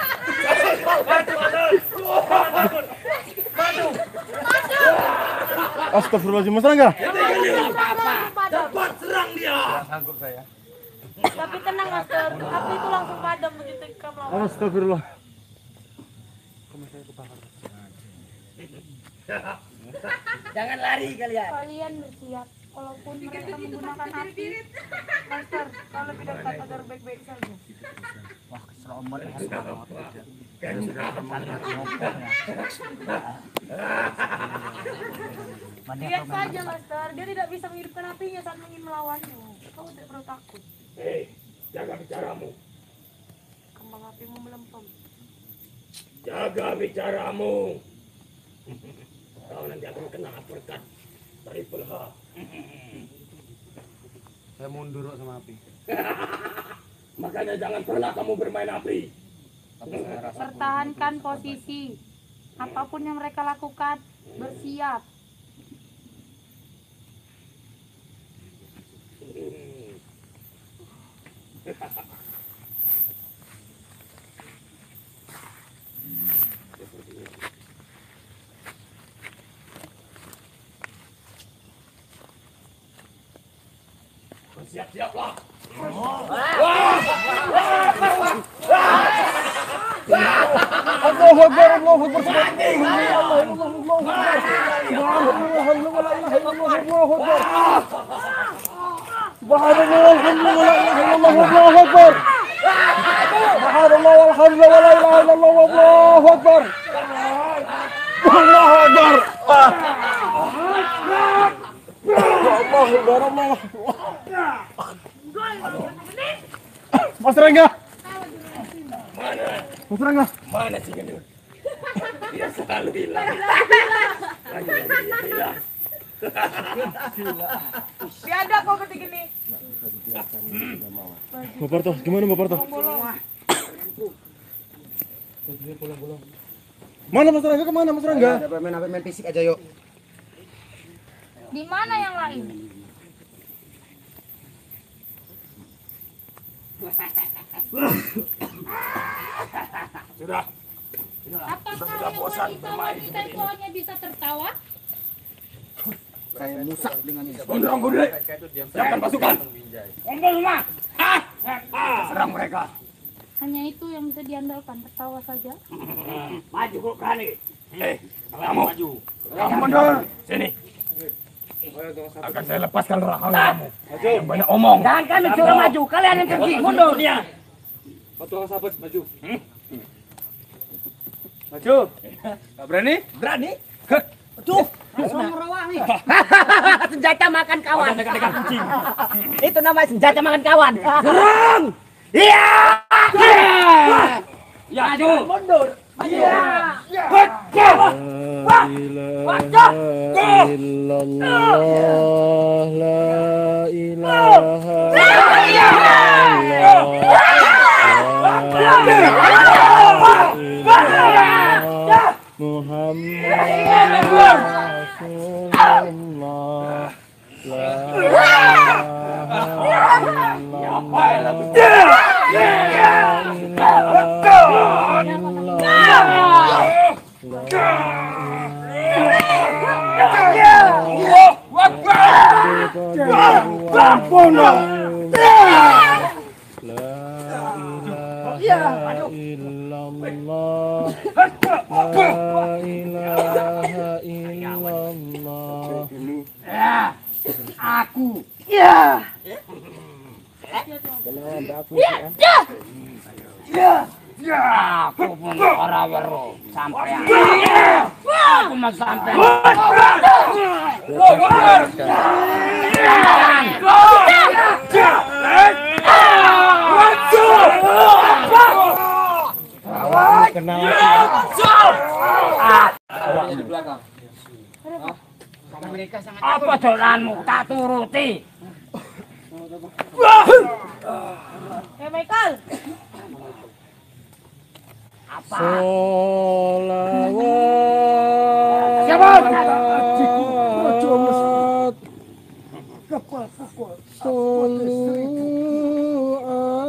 Astagfirullahaladzim, Mas Rangga. Cepat serang dia. Sanggup saya. Tapi tenang, Master. Api itu langsung padam begitu kamu lawan. Astagfirullah. Jangan lari kalian. Kalian bersiap. Walaupun mereka menggunakan api, Master, kalau lebih dekat agar baik-baik saja. Wah, keserombol ya. Lihat saja, Master. Dia tidak bisa menghidupkan apinya saat ingin melawanmu. Kau tidak perlu takut. Hei, jaga bicaramu. Kembang apimu melempem. Jaga bicaramu. Kau nanti akan kena berkat triple H. Saya mundur kok sama api. Makanya jangan pernah kamu bermain api. Tapi saya rasa Pertahankan posisi. Apapun yang mereka lakukan, bersiap. Siap-siaplah. Allahu Akbar, Allahu Akbar. Allahu Akbar. Subhanallah, alhamdulillah, Allahu Akbar. Subhanallah, walhamdulillah, wa la ilaha illallah, wallahu Akbar. Allahu Akbar. Allahu Akbar, Allahu Mas Rangga. Mas Rangga. Mana si gendut? Dia selalu hilang. Lagi lagi dia hilang. Biadab kau ketik ini. Bapak Parto, gimana Bapak Parto? Mana Mas Rangga? Kemana Mas Rangga? Ada main apa main fisik aja yuk. Di mana yang lain? Sudah. Apakah yang wanita-wanita itu hanya bisa tertawa? Saya musak dengan ini. Gondrong gede. Siapkan pasukan. Kumpul semua. Ah, ah, serang mereka. Hanya itu yang bisa diandalkan, tertawa saja. Maju kok berani. Eh, kamu maju. Kamu mundur. Sini. Akan saya lepaskan rahang kamu. Yang banyak omong. Jangan kami suruh maju, kalian yang pergi, mundur dia. Maju sahabat maju. Hmm? Maju. Gak berani? Berani? Tuh, langsung merawang nih. Senjata makan kawan. Dekat-dekat kucing. Itu namanya senjata makan kawan. Serang! Iya! Ya, maju. Mundur. Iya. La ilaha illallah, la ilaha illallah, Muhammad Rasulullah, la Aku. Ya. Ya, aku pun orang baru sampai. Aku mau sampai. Di belakang. Apa dolanmu? Tak turuti. Eh, Michael. Sholawat. Siapa? Sallu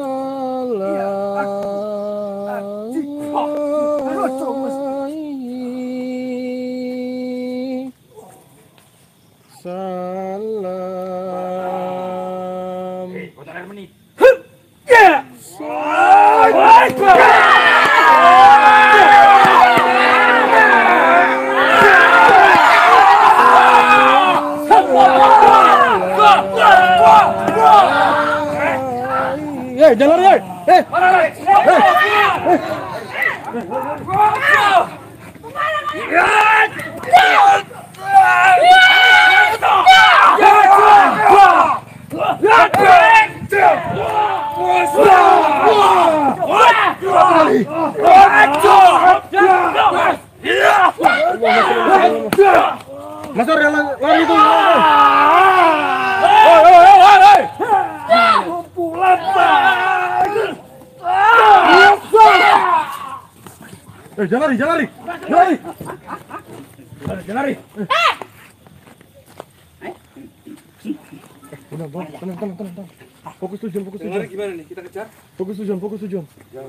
alaihi salam. Kotor air menit. Eh, jangan lari. Eh, Masuk yang lari itu. Eh, jangan lari, jangan lari. Jangan lari. Jangan lari. Tenang, bang. Tenang, tenang, tenang, tenang. Fokus tujuan, fokus Yang tujuan. lari gimana nih? Kita kejar? Fokus tujuan, fokus tujuan.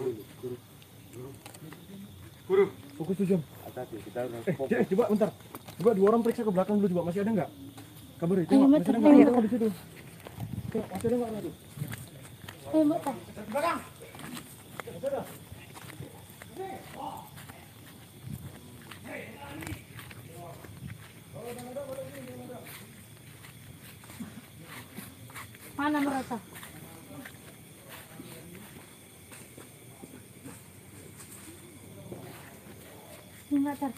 Guru. Fokus tujuan. Hati-hati, kita harus Eh, Cek, coba bentar. Coba dua orang periksa ke belakang dulu coba. Masih ada nggak? Kabari, Ayo, tengok. Mbak, Masih ada tengok. nggak? Tengok di situ. Tengok, masih ada nggak lagi? Eh, Mbak. Tah. Mana mereka? Enggak, Tar.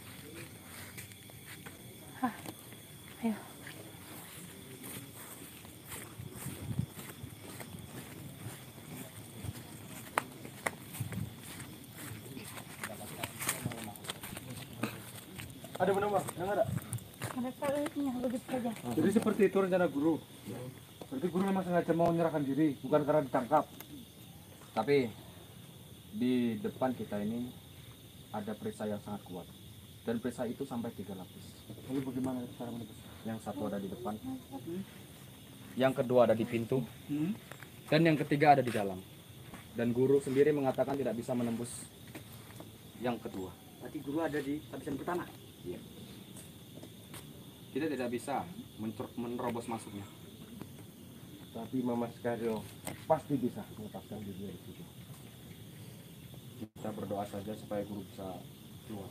Hah. Ayo. Ada benar bang? Yang ada? Mereka punya begitu saja. Jadi seperti itu rencana guru. Berarti guru memang sengaja mau menyerahkan diri, bukan karena ditangkap. Tapi di depan kita ini ada perisai yang sangat kuat. Dan perisai itu sampai tiga lapis. Lalu bagaimana cara menebus? Yang satu ada di depan, yang kedua ada di pintu, dan yang ketiga ada di dalam. Dan guru sendiri mengatakan tidak bisa menembus yang kedua. Berarti guru ada di lapisan pertama. Kita tidak bisa mencer- menerobos masuknya. Tapi Mama Skaryo pasti bisa melepaskan diri dari situ. Kita berdoa saja supaya guru bisa keluar.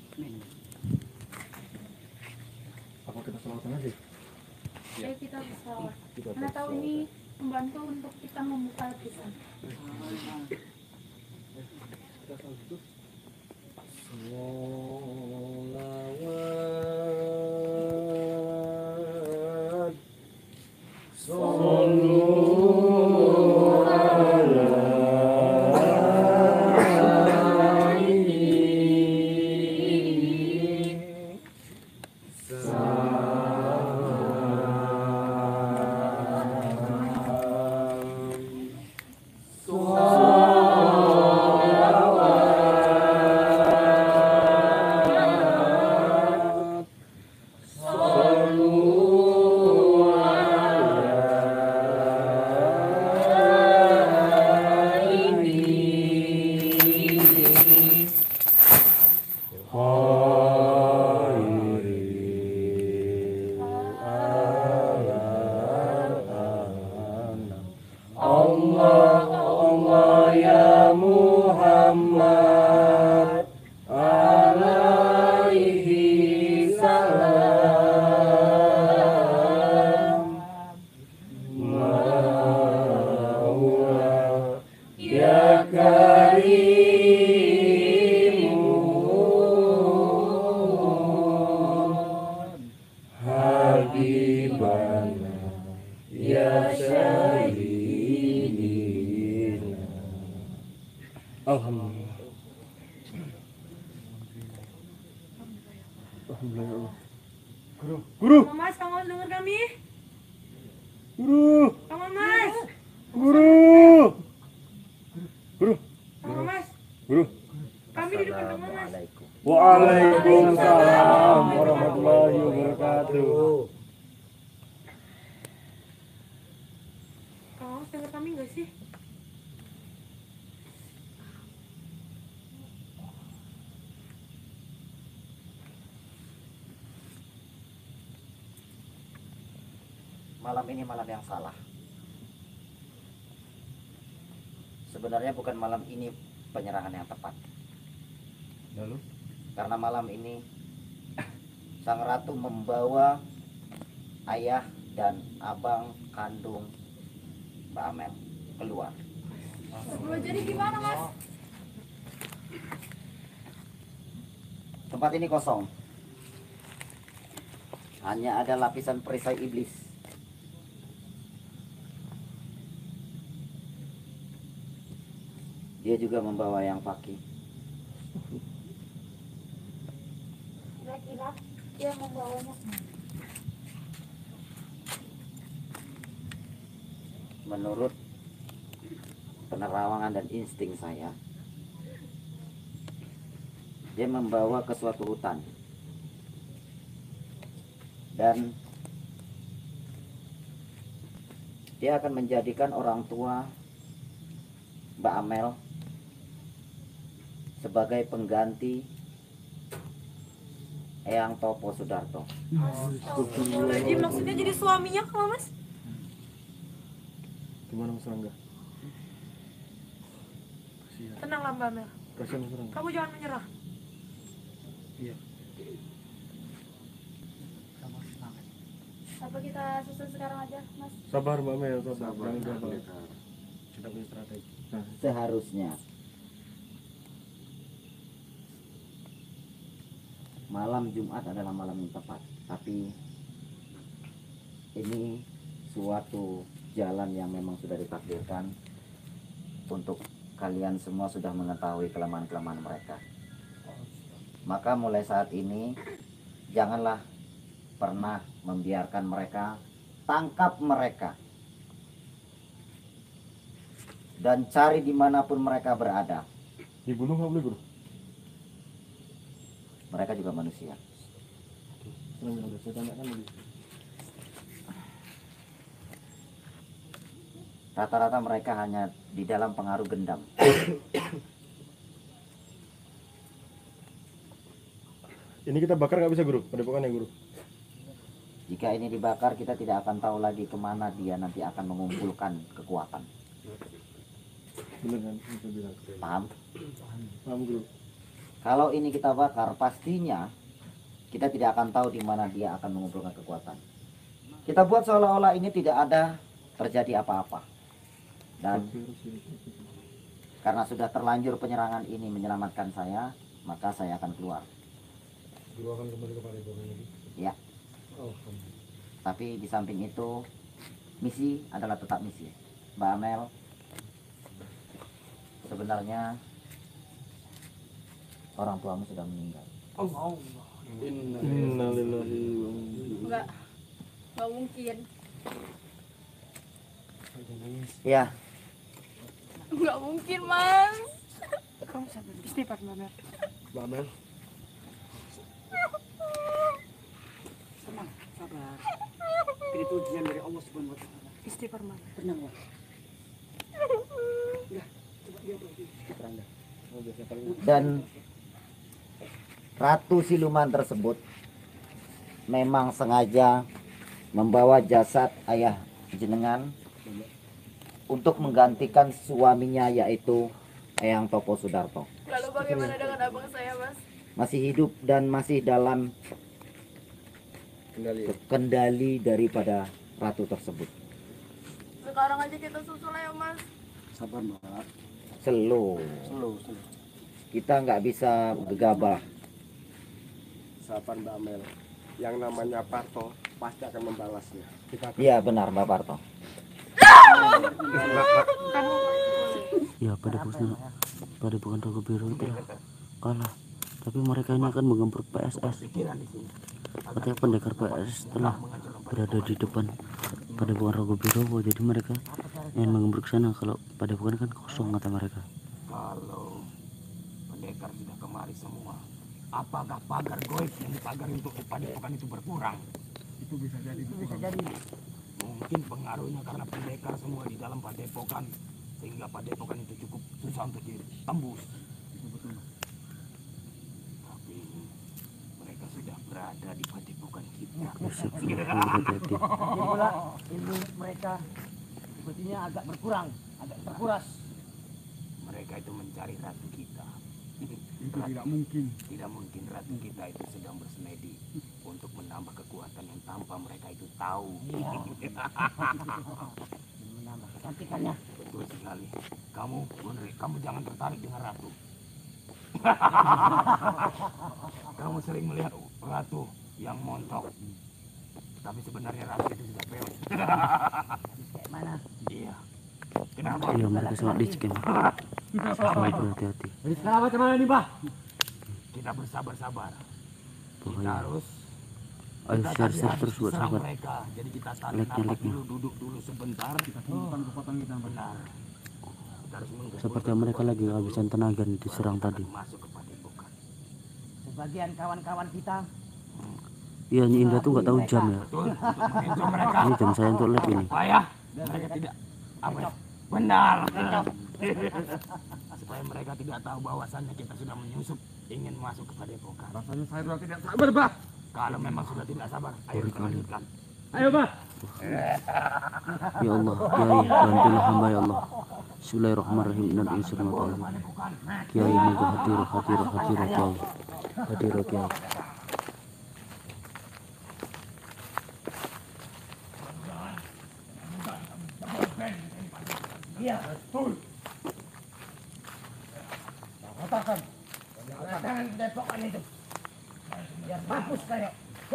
Apa kita selawatan aja? Ayo kita berselawat. Kita Mana tahu ini membantu untuk kita membuka lapisan. Kang Mas, Kang Mas dengar kami? Guru, Kang Mas, guru, Kang Mas, guru. kami di depan Kang Mas. Waalaikumsalam warahmatullahi wabarakatuh. Kang Mas dengar kami nggak sih? Malam ini malam yang salah. Sebenarnya bukan malam ini penyerangan yang tepat. Lalu? Karena malam ini sang ratu membawa ayah dan abang kandung Mbak Amel keluar. Sebelum jadi gimana Mas? Tempat ini kosong. Hanya ada lapisan perisai iblis. Dia juga membawa yang paki. Kira-kira dia membawanya. Menurut penerawangan dan insting saya, dia membawa ke suatu hutan. Dan dia akan menjadikan orang tua Mbak Amel sebagai pengganti Eyang Topo Sudarto. Astagfirullahaladzim, maksudnya jadi suaminya Kang Mas? Gimana Mas Rangga? Tenanglah Mbak Mel, Kasihan Mas Rangga. kamu jangan menyerah. Apa kita susun sekarang aja Mas? Sabar Mbak Mel, sabar. Sabar, Jangan gagal. pendeta. Kita punya strategi. Seharusnya malam Jumat adalah malam yang tepat, tapi ini suatu jalan yang memang sudah ditakdirkan untuk kalian semua sudah mengetahui kelemahan-kelemahan mereka. Maka mulai saat ini janganlah pernah membiarkan mereka, tangkap mereka dan cari dimanapun mereka berada. Dibunuh nggak boleh guru? Mereka juga manusia. Rangga udah saya tanyakan tadi. Rata-rata mereka hanya di dalam pengaruh gendam. Ini kita bakar nggak bisa guru, padepokannya guru. Jika ini dibakar, kita tidak akan tahu lagi kemana dia nanti akan mengumpulkan kekuatan. Bener kan? Bisa bilang. Paham? Paham guru. Kalau ini kita bakar, pastinya kita tidak akan tahu di mana dia akan mengumpulkan kekuatan. Kita buat seolah-olah ini tidak ada terjadi apa-apa. Dan karena sudah terlanjur penyerangan ini menyelamatkan saya, maka saya akan keluar. Guru akan kembali ke padepokan lagi. Ya. Oh, Tapi di samping itu, misi adalah tetap misi. Mbak Amel, sebenarnya orang tuamu sudah meninggal. Innalillahi wa inna Enggak. Enggak mungkin. Ya, Enggak mungkin, Mas. Kamu sabar. Istighfar, Mbak Mel. Mbak Amel, Tenang, sabar. Ini itu ujian dari Allah Subhanahu wa taala. Istighfar, Mbak. Tenang ya. Ya, coba lihat lagi. oh, biasa paling dan Ratu Siluman tersebut memang sengaja membawa jasad ayah jenengan untuk menggantikan suaminya, yaitu Eyang Topo Sudarto. Lalu bagaimana dengan abang saya, Mas? Masih hidup dan masih dalam kendali. kendali daripada ratu tersebut. Sekarang aja kita susul ya, Mas. Sabar, Mbak. Slow. Slow, slow. Kita nggak bisa gegabah. Sabar Mbak Amel. Yang namanya Parto pasti akan membalasnya. Iya benar Mbak Parto. Ya pada bukan pada bukan Rogo Biru telah kalah, tapi mereka ini akan menggempur P S S. Katanya pendekar P S S telah berada di depan pada bukan Rogo Biru, jadi mereka ingin menggempur ke sana. Kalau pada bukan kan kosong kata mereka. Kalau pendekar sudah kemari semua, apakah pagar goib yang dipagar untuk padepokan itu berkurang? Itu bisa jadi. Itu bisa jadi. Mungkin pengaruhnya karena pendekar semua di dalam padepokan, sehingga padepokan itu cukup susah untuk ditembus. Itu betul. Tapi mereka sudah berada di padepokan kita. Hati-hati. Jadi pula ilmu mereka sepertinya agak berkurang, agak terkuras. Mereka itu mencari ratu kita. Itu tidak mungkin. Tidak mungkin ratu kita itu sedang bersemedi untuk menambah kekuatan yang tanpa mereka itu tahu. Menambah kecantikannya. Betul sekali. Kamu, Gunri, kamu jangan tertarik dengan ratu. Kamu sering melihat ratu yang montok, tapi sebenarnya ratu itu sudah peot. Kayak mana? Iya. Kenapa? Iya mereka sangat licik ya. Hati-hati. Jadi sekarang macam mana nih, Mbah? Kita bersabar-sabar. Kita Bahaya. harus Ayo kita share tadi share harus terus buat serang sahabat. mereka. Jadi kita tarik Like-nya, nafas like-nya. dulu, duduk dulu sebentar. Kita Tunjukkan kekuatan kita, Mbah. benar. Kita harus menggempur Seperti mereka lagi kehabisan tenaga nih diserang tadi. masuk ke padepokan. Sebagian kawan-kawan kita. Iya, Nyi Indra tuh nggak tahu jam ya. Betul, untuk mengejar mereka. Ini jam saya untuk live ini. Supaya mereka tidak apa ya? Benar. Supaya mereka tidak tahu bahwasannya kita sudah menyusup ingin masuk ke padepokan. Rasanya saya sudah tidak sabar, Mbah. Kalau memang sudah tidak sabar, ayo kita lanjutkan. Ayo, Mbah. Ya Allah, Kiai, bantulah hamba ya Allah. Bismillahirrahmanirrahim. Inna insyaallah ta'ala. Kiai moga hadir, hadir, hadir Kiai. Hadir Kiai. Iya, betul. Katakan, katakan padepokan itu. Biar mampus kayak.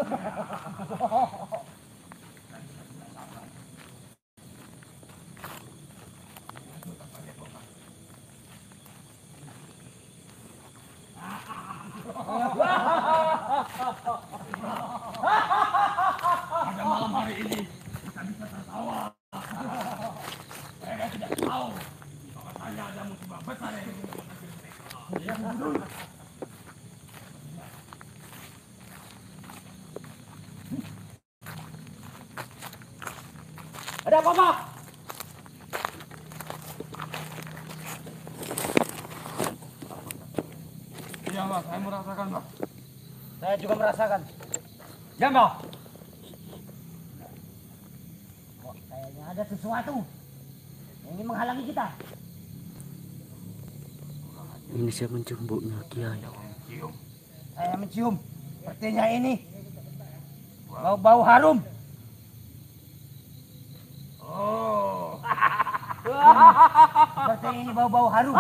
Pada malam hari ini kita bisa tertawa. Mereka tidak tahu bahwasanya ada musibah besar yang dia membunuh. Ada apa, Pak? Iya, Mbak, saya merasakan, Mbak. Saya juga merasakan. Ya, Mbak. Kok kayaknya ada sesuatu yang ingin menghalangi kita. Ini saya mencium baunya Kiai. Saya mencium. Sepertinya ini bau-bau harum. Oh. Seperti ini bau-bau harum.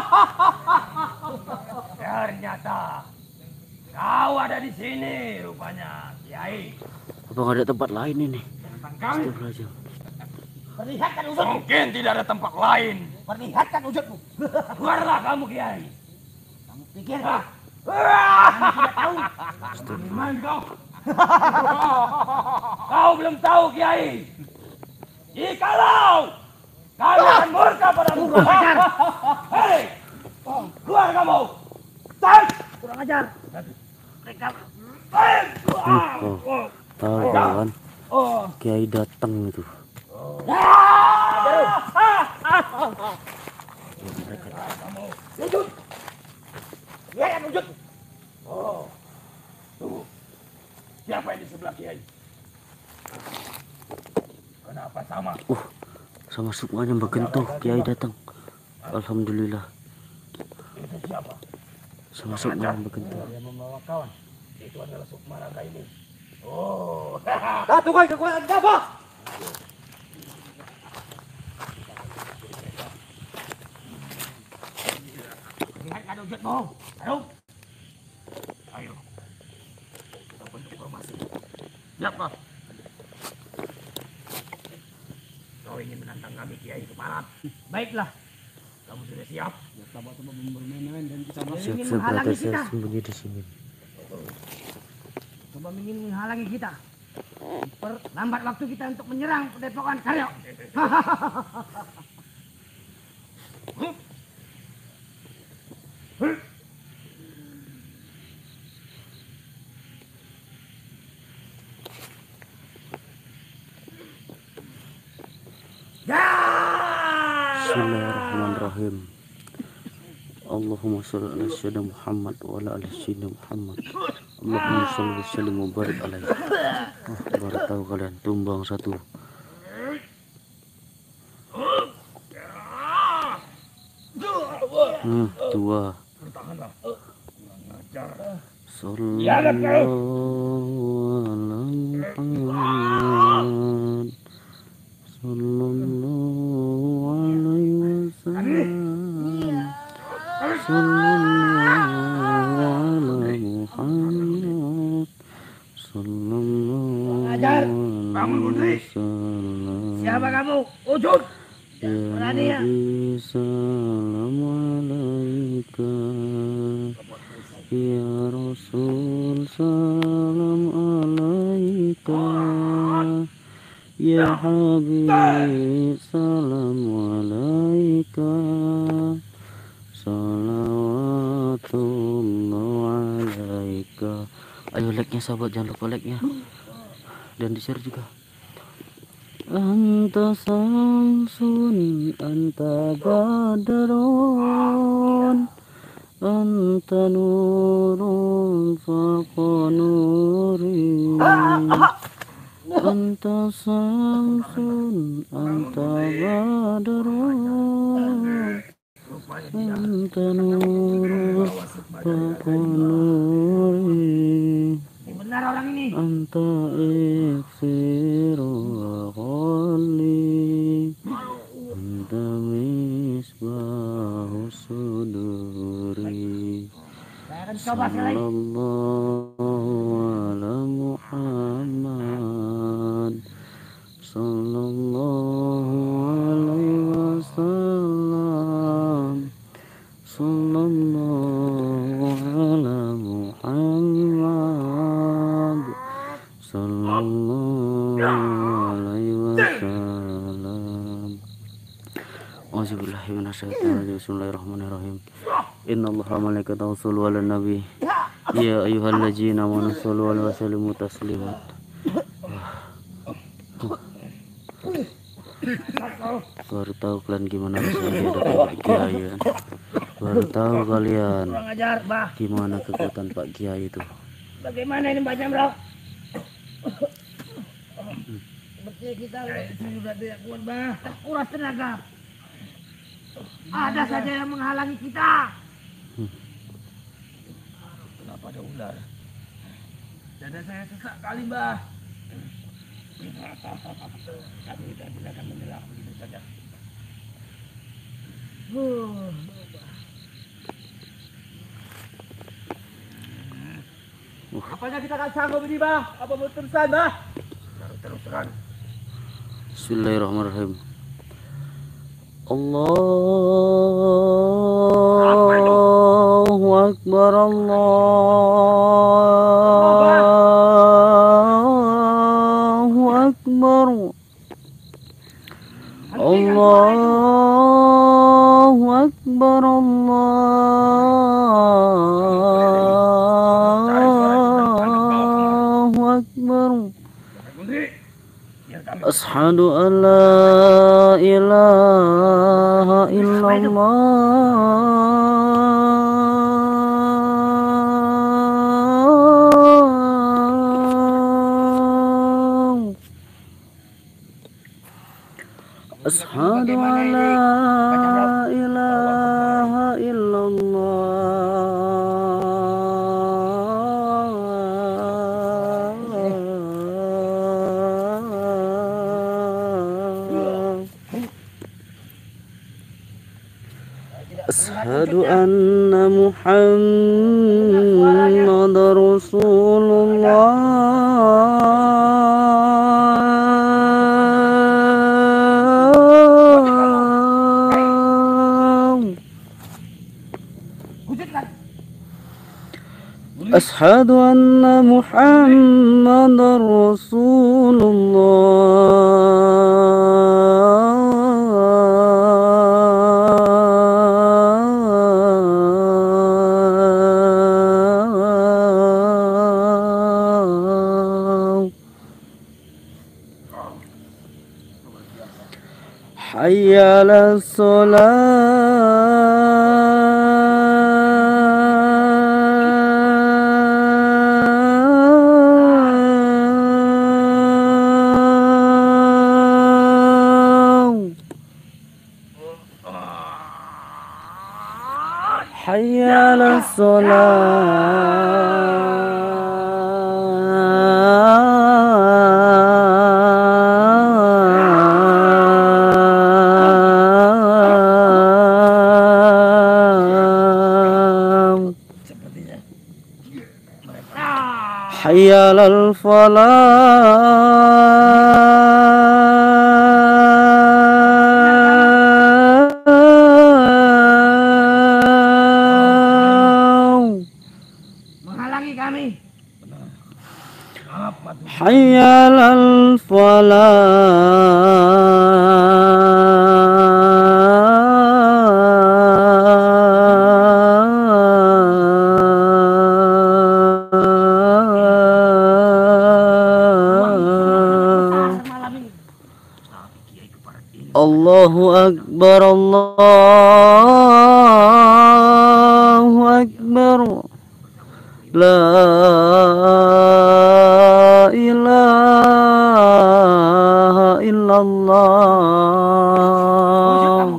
Ternyata kau ada di sini rupanya, Kiai. Apa nggak ada tempat lain ini? Kami Astagfirullahaladzim. Perlihatkan wujudmu. mungkin tidak ada tempat lain. Perlihatkan wujudmu. Keluarlah kamu, Kiai. Kamu pikir Ah. kamu tidak tahu? Bagaimana kau? Kau belum tahu, Kiai. Jikalau kami akan murka padamu. Hei, keluar kamu. Tan. Kurang ajar. Mereka. Hei. Oh, tahu kan? Kiai datang itu. Wujud. Kiai yang wujud. Oh, tunggu. Siapa yang di sebelah Kiai? Kenapa sama? Uh, sama sukmanya Mbak Gento, Kiai datang. Alhamdulillah. Itu siapa? Sama sukmanya Mbak Gento. Dia membawa kawan. Itu adalah Sukma Raga ini. Oh, Satu kali kekuatan apa? lihatkan wujudmu. Ayo. Ayo. Kita bentuk formasi. Siap, Pak. Kau ingin menantang kami, Kiai Kepala. Baiklah. Kamu sudah siap? Siap-siap berada saya sembunyi di sini. Coba ingin menghalangi kita. Perlambat waktu kita untuk menyerang Padepokan Karyo. Bismillahirrahmanirrahim. Allahumma sholli ala sayyidina Muhammad wa ala ali sayyidina Muhammad. Allahumma sholli wa sallim wa barik alaihi. Wah, baru tahu kalian tumbang satu. Hmm, dua. Sallallahu alaihi Muhammad. Sallallahu alaihi wasallam. Sallallahu alaihi Muhammad. Sallallahu alaihi wasallam. Siapa kamu? Wujud. Ya Berani ya? Nabi salam alaika. Ya Rasul salam alaika. Ya Habib salam alaika. Salawatullah alaika. Ayo like-nya sahabat, jangan lupa like-nya. Dan di-share juga. Anta samsun, anta badrun, anta nurun faqa nuri. Anta samsun, anta badrun, anta nurun faqa nuri. Benar orang ini. Anta iksiru wa khalli, anta misbahu suduri. Saya akan coba sekali. Sallallahu ala Muhammad. Sallallahu alaihi wasallam. Sallallahu ala Muhammad. Sallallahu alaihi wasallam. Auzubillahi minasyaitonir rajim. Bismillahirrahmanirrahim. Innallaha wa malaikatahu yusholluna 'alan nabi. Ya ayyuhallazina amanu shollu 'alaihi wa sallimu taslima. Baru tahu kalian gimana rasanya dihadapi Kiai kan. Baru tahu kalian Kurang ajar, Bah. gimana kekuatan Pak Kiai itu. Bagaimana ini Mbak Jamrok? Seperti kita sudah tidak kuat, Bah. Terkuras tenaga. Ada saja yang menghalangi kita. Kenapa ada ular? Dada saya sesak kali, Bah. Tapi kita tidak akan menyerah begitu saja. Huh. Apanya kita akan sanggup ini, Bah? Apa mau terusan, Bah? Terus-terusan. Bismillahirrahmanirrahim. Allahu Akbar, Allahu Akbar, Allahu Akbar, Allahu Akbar. Asyhadu an la ilaha illallah. Asyhadu an la ilaha illallah. Asyhadu anna Muhammadar Rasulullah. Asyhadu anna Muhammadar Rasulullah. Hayya 'alas shalah. Hayya 'alas shalah. Hayya 'alal falah. Menghalangi kami. Hayya 'alal falah. Allahu Akbar, Allahu Akbar. La ilaha illallah.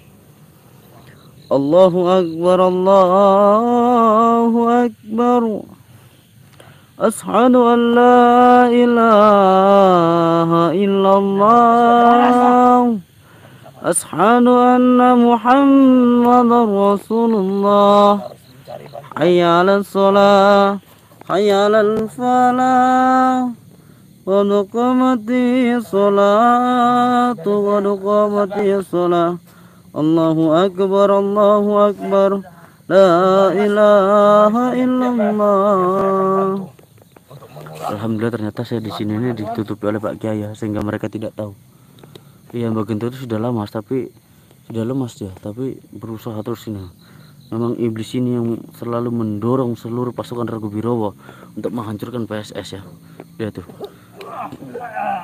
Allahu Akbar, Allahu Akbar. Asyhadu an la ilaha illallah. Asyhadu anna Muhammadar Rasulullah. Hayya 'alas shalah, hayya 'alal falah. Qad qamatis sholatu, qad qamatis shalah. Allahu Akbar, Allahu Akbar. La ilaha illallah. Alhamdulillah ternyata saya di sini ini ditutupi oleh Pak Kiai ya, sehingga mereka tidak tahu. Yang bagian itu sudah lama, tapi sudah lemas ya, tapi berusaha terus ini. Memang iblis ini yang selalu mendorong seluruh pasukan Raghubirowo untuk menghancurkan P S S ya. Lihat tuh,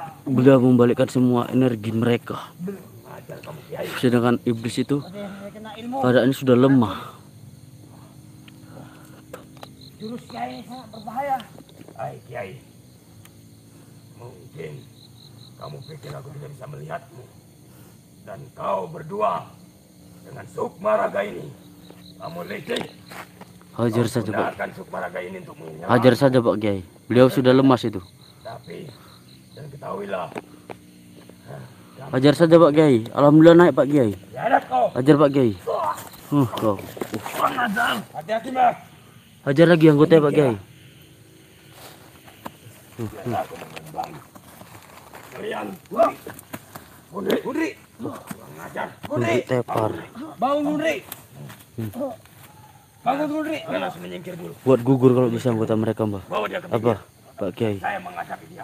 beliau membalikkan semua energi mereka. Sedangkan iblis itu ilmu. Keadaannya sudah lemah. Jurus Kiai ini sangat berbahaya. Hai Kiai, mungkin kamu pikir aku tidak bisa melihatmu. Dan kau berdua dengan sukma raga ini, kamu licik. Hajar saja Pak. Gunakan sukma raga ini untuk menyerang. Hajar saja Pak Kiai. Beliau sudah lemas itu. Tapi dan ketahuilah. Hajar saja Pak Kiai. Alhamdulillah naik Pak Kiai. Tiada kau. Hajar Pak Kiai. Huh, kau. Hati-hati Mbak. Hajar lagi anggota Pak Kiai. Huh, huh. Aku mengembang. Kalian. Undri, Undri. Mengajar. Undri tepar. Bangun Undri. Bangun Undri. Kalian harus menyingkir dulu. Buat gugur kalau bisa anggota mereka Mbak. Bawa dia ke Apa Pak Kiai? Saya menghadapi dia.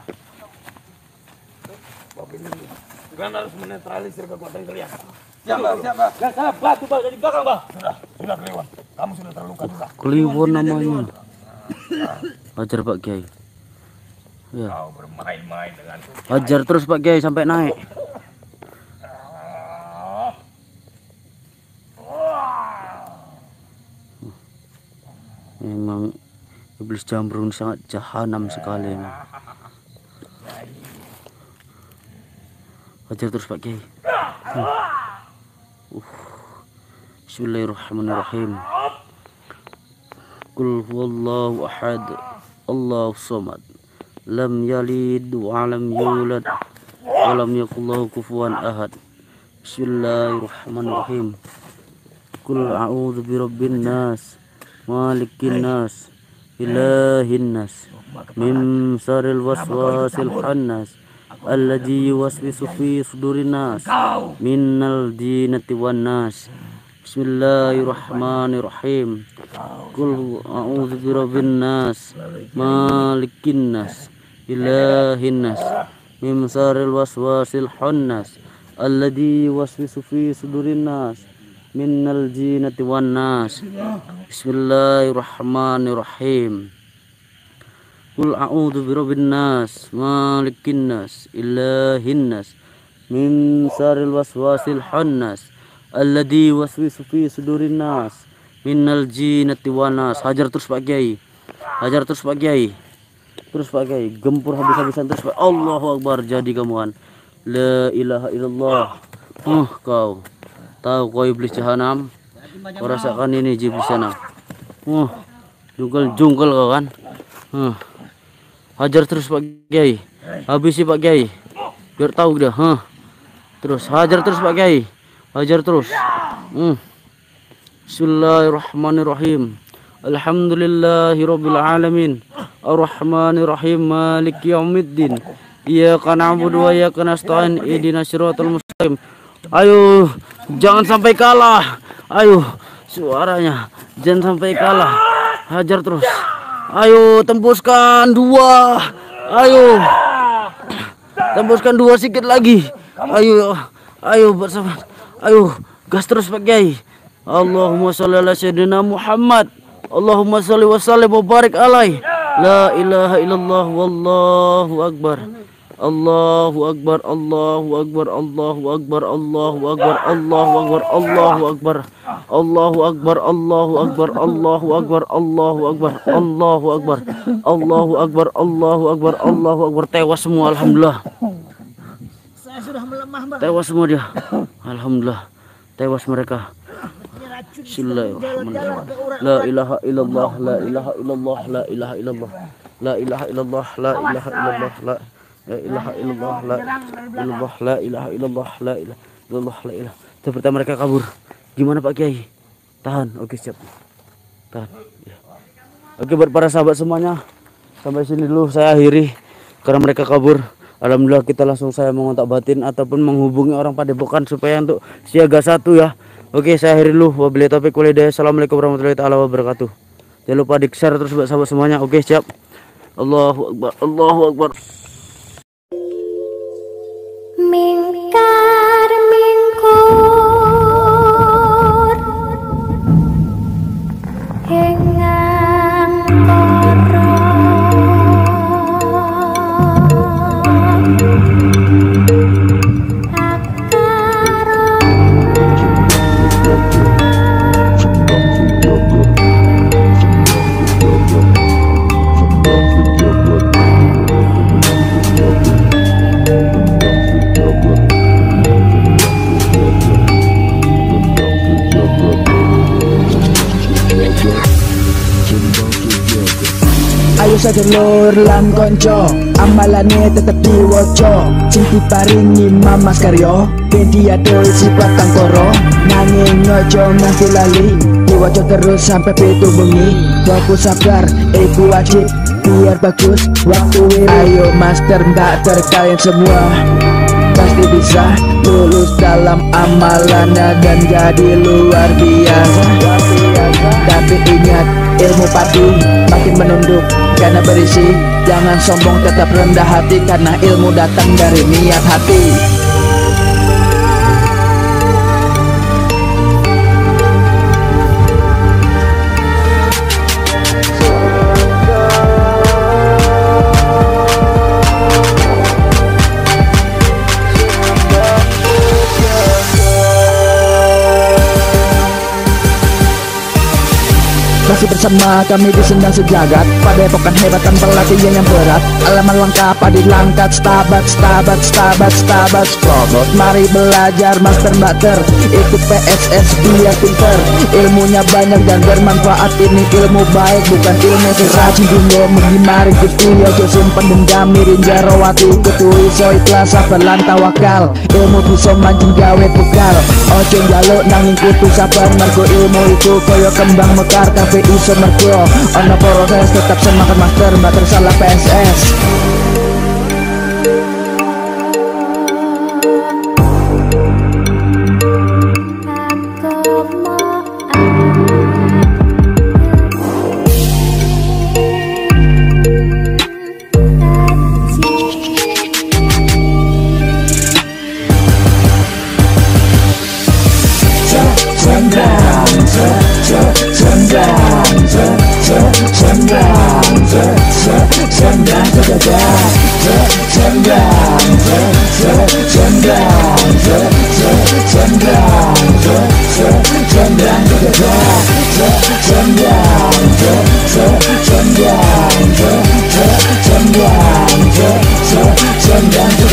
Bawa ini dulu. Kalian harus menetralisir kekuatan kalian. Siap, Pak. Siap, Pak. Ya, saya batu, Pak. Dari belakang, Pak. Sudah, sudah Kliwon. Kamu sudah terluka juga. Kliwon namanya. Hajar Pak Kiai. Ya. Kau bermain-main dengan Hajar terus Pak Kiai sampai naik. Memang iblis jambrung sangat jahanam sekali. Hajar terus Pak Kiai. Hmm. Uh. Bismillahirrahmanirrahim. Qul huwallahu ahad, Allahu samad, lam yalid wa lam yulad wa lam yakul lahu kufuwan ahad. Bismillahirrahmanirrahim. Qul a'udzu birabbin nas, malikin nas, ilahin nas, min syarril waswasil khannas, alladzi yuwaswisu fi sudurin nas, minal jinnati wan nas. Bismillahirrahmanirrahim. Qul a'udzu birabbin nas, malikin nas, ilahin nas, min syarril waswasil khannas, alladzi yuwaswisu fi sudurin nas, minal jinnati wan nas. Bismillahirrahmanirrahim. Qul a'udzu birabbin nas, malikin nas, ilahin nas, min syarril waswasil khannas, alladzi waswisu fi sudurin nas, minal jinnati wan nas. Hajar terus Pak Kiai. Hajar terus Pak Kiai. Terus Pak Kiai. Gempur habis-habisan terus Pak. Allahu Akbar. Jadi kamuan. La ilaha illallah. Huh, kau. Tahu kau iblis jahanam? Kau rasakan ini iblis jahanam. Huh. Jungkel-jungkel kau kan? Huh. Hajar terus Pak Kiai. Habisi Pak Kiai. Biar tahu dia. Huh. Terus hajar terus Pak Kiai. Hajar terus. Hmm. Bismillahirrahmanirrahim. Alhamdulillahirabbil alamin. Arrahmanirrahim. Maliki yaumiddin. Iyyaka na'budu wa iyyaka nasta'in. Ihdinas siratal mustaqim. Ayo, jangan sampai kalah. Ayo, suaranya jangan sampai kalah. Hajar terus. Ayo, tembuskan dua. Ayo, tembuskan dua sedikit lagi. Ayo, ayo bersama. Ayo, gas terus Pak Kiai. Allahumma sholli ala sayyidina Muhammad. Allahumma sholli wa sallim wa barik alaihi. La ilaha illallah wallahu akbar. Allahu akbar, Allahu akbar, Allahu akbar, Allahu akbar, Allahu akbar, Allahu akbar, Allahu akbar, Allahu akbar, Allahu akbar, Allahu akbar, Allahu akbar, Allahu akbar, Allahu akbar, Allahu akbar. Tewas semua, alhamdulillah. Saya sudah melemah, Mbak. Tewas semua dia. Alhamdulillah. Tewas mereka. Bismillahirrahmanirrahim. La ilaha illallah, la ilaha illallah, la ilaha illallah, la ilaha illallah, la ilaha illallah, la La ilaha illallah, la illallah, la ilaha illallah, la ilaha illallah, la ilaha. Seperti mereka kabur. Gimana Pak Kiai? Tahan. Oke, siap. Tahan. Ya. Oke, buat para sahabat semuanya, sampai sini dulu saya akhiri karena mereka kabur. Alhamdulillah kita langsung saya mengontak batin ataupun menghubungi orang Padepokan supaya untuk siaga satu ya. Oke, saya akhiri dulu. Wabillahi taufiq wal hidayah. Assalamualaikum warahmatullahi taala wabarakatuh. Jangan lupa di-share terus buat sahabat semuanya. Oke, siap. Allahu akbar. Allahu akbar. Mingkar mingkur hengang korong akaron sedulur lan konco, amalane tetep diwoco. Sing diparingi Mamas Karyo ben diadol sifat kang koro. Nanging ojo nganti lali diwaca terus sampai pitu bengi. Fokus sabar iku wajib biar bagus waktu. Ayo master mbak terkalian semua pasti bisa lulus dalam amalannya dan jadi luar biasa. Tapi ingat, ilmu pati makin menunduk karena berisi. Jangan sombong, tetap rendah hati karena ilmu datang dari niat hati. Masih bersama kami di Sendang Sejagat, padepokan hebat tanpa latihan yang berat. Alaman lengkap padi langkat, stabat, stabat, stabat, stabat, strobot. Mari belajar master bater, ikut P S S biar pinter. Ilmunya banyak dan bermanfaat, ini ilmu baik bukan ilmu seracun. Dinggo menghimari gusti, ojo simpen dendam mirin jarawati. Ketui so ikhlas sabar lan tawakal, ilmu bisa mancing gawe bekal. Ojo njaluk nanging kudu sabar, mergo ilmu itu koyo kembang mekar. Tapi iso mergo ono proses, tetap semangat master bater salah P S S. Sendang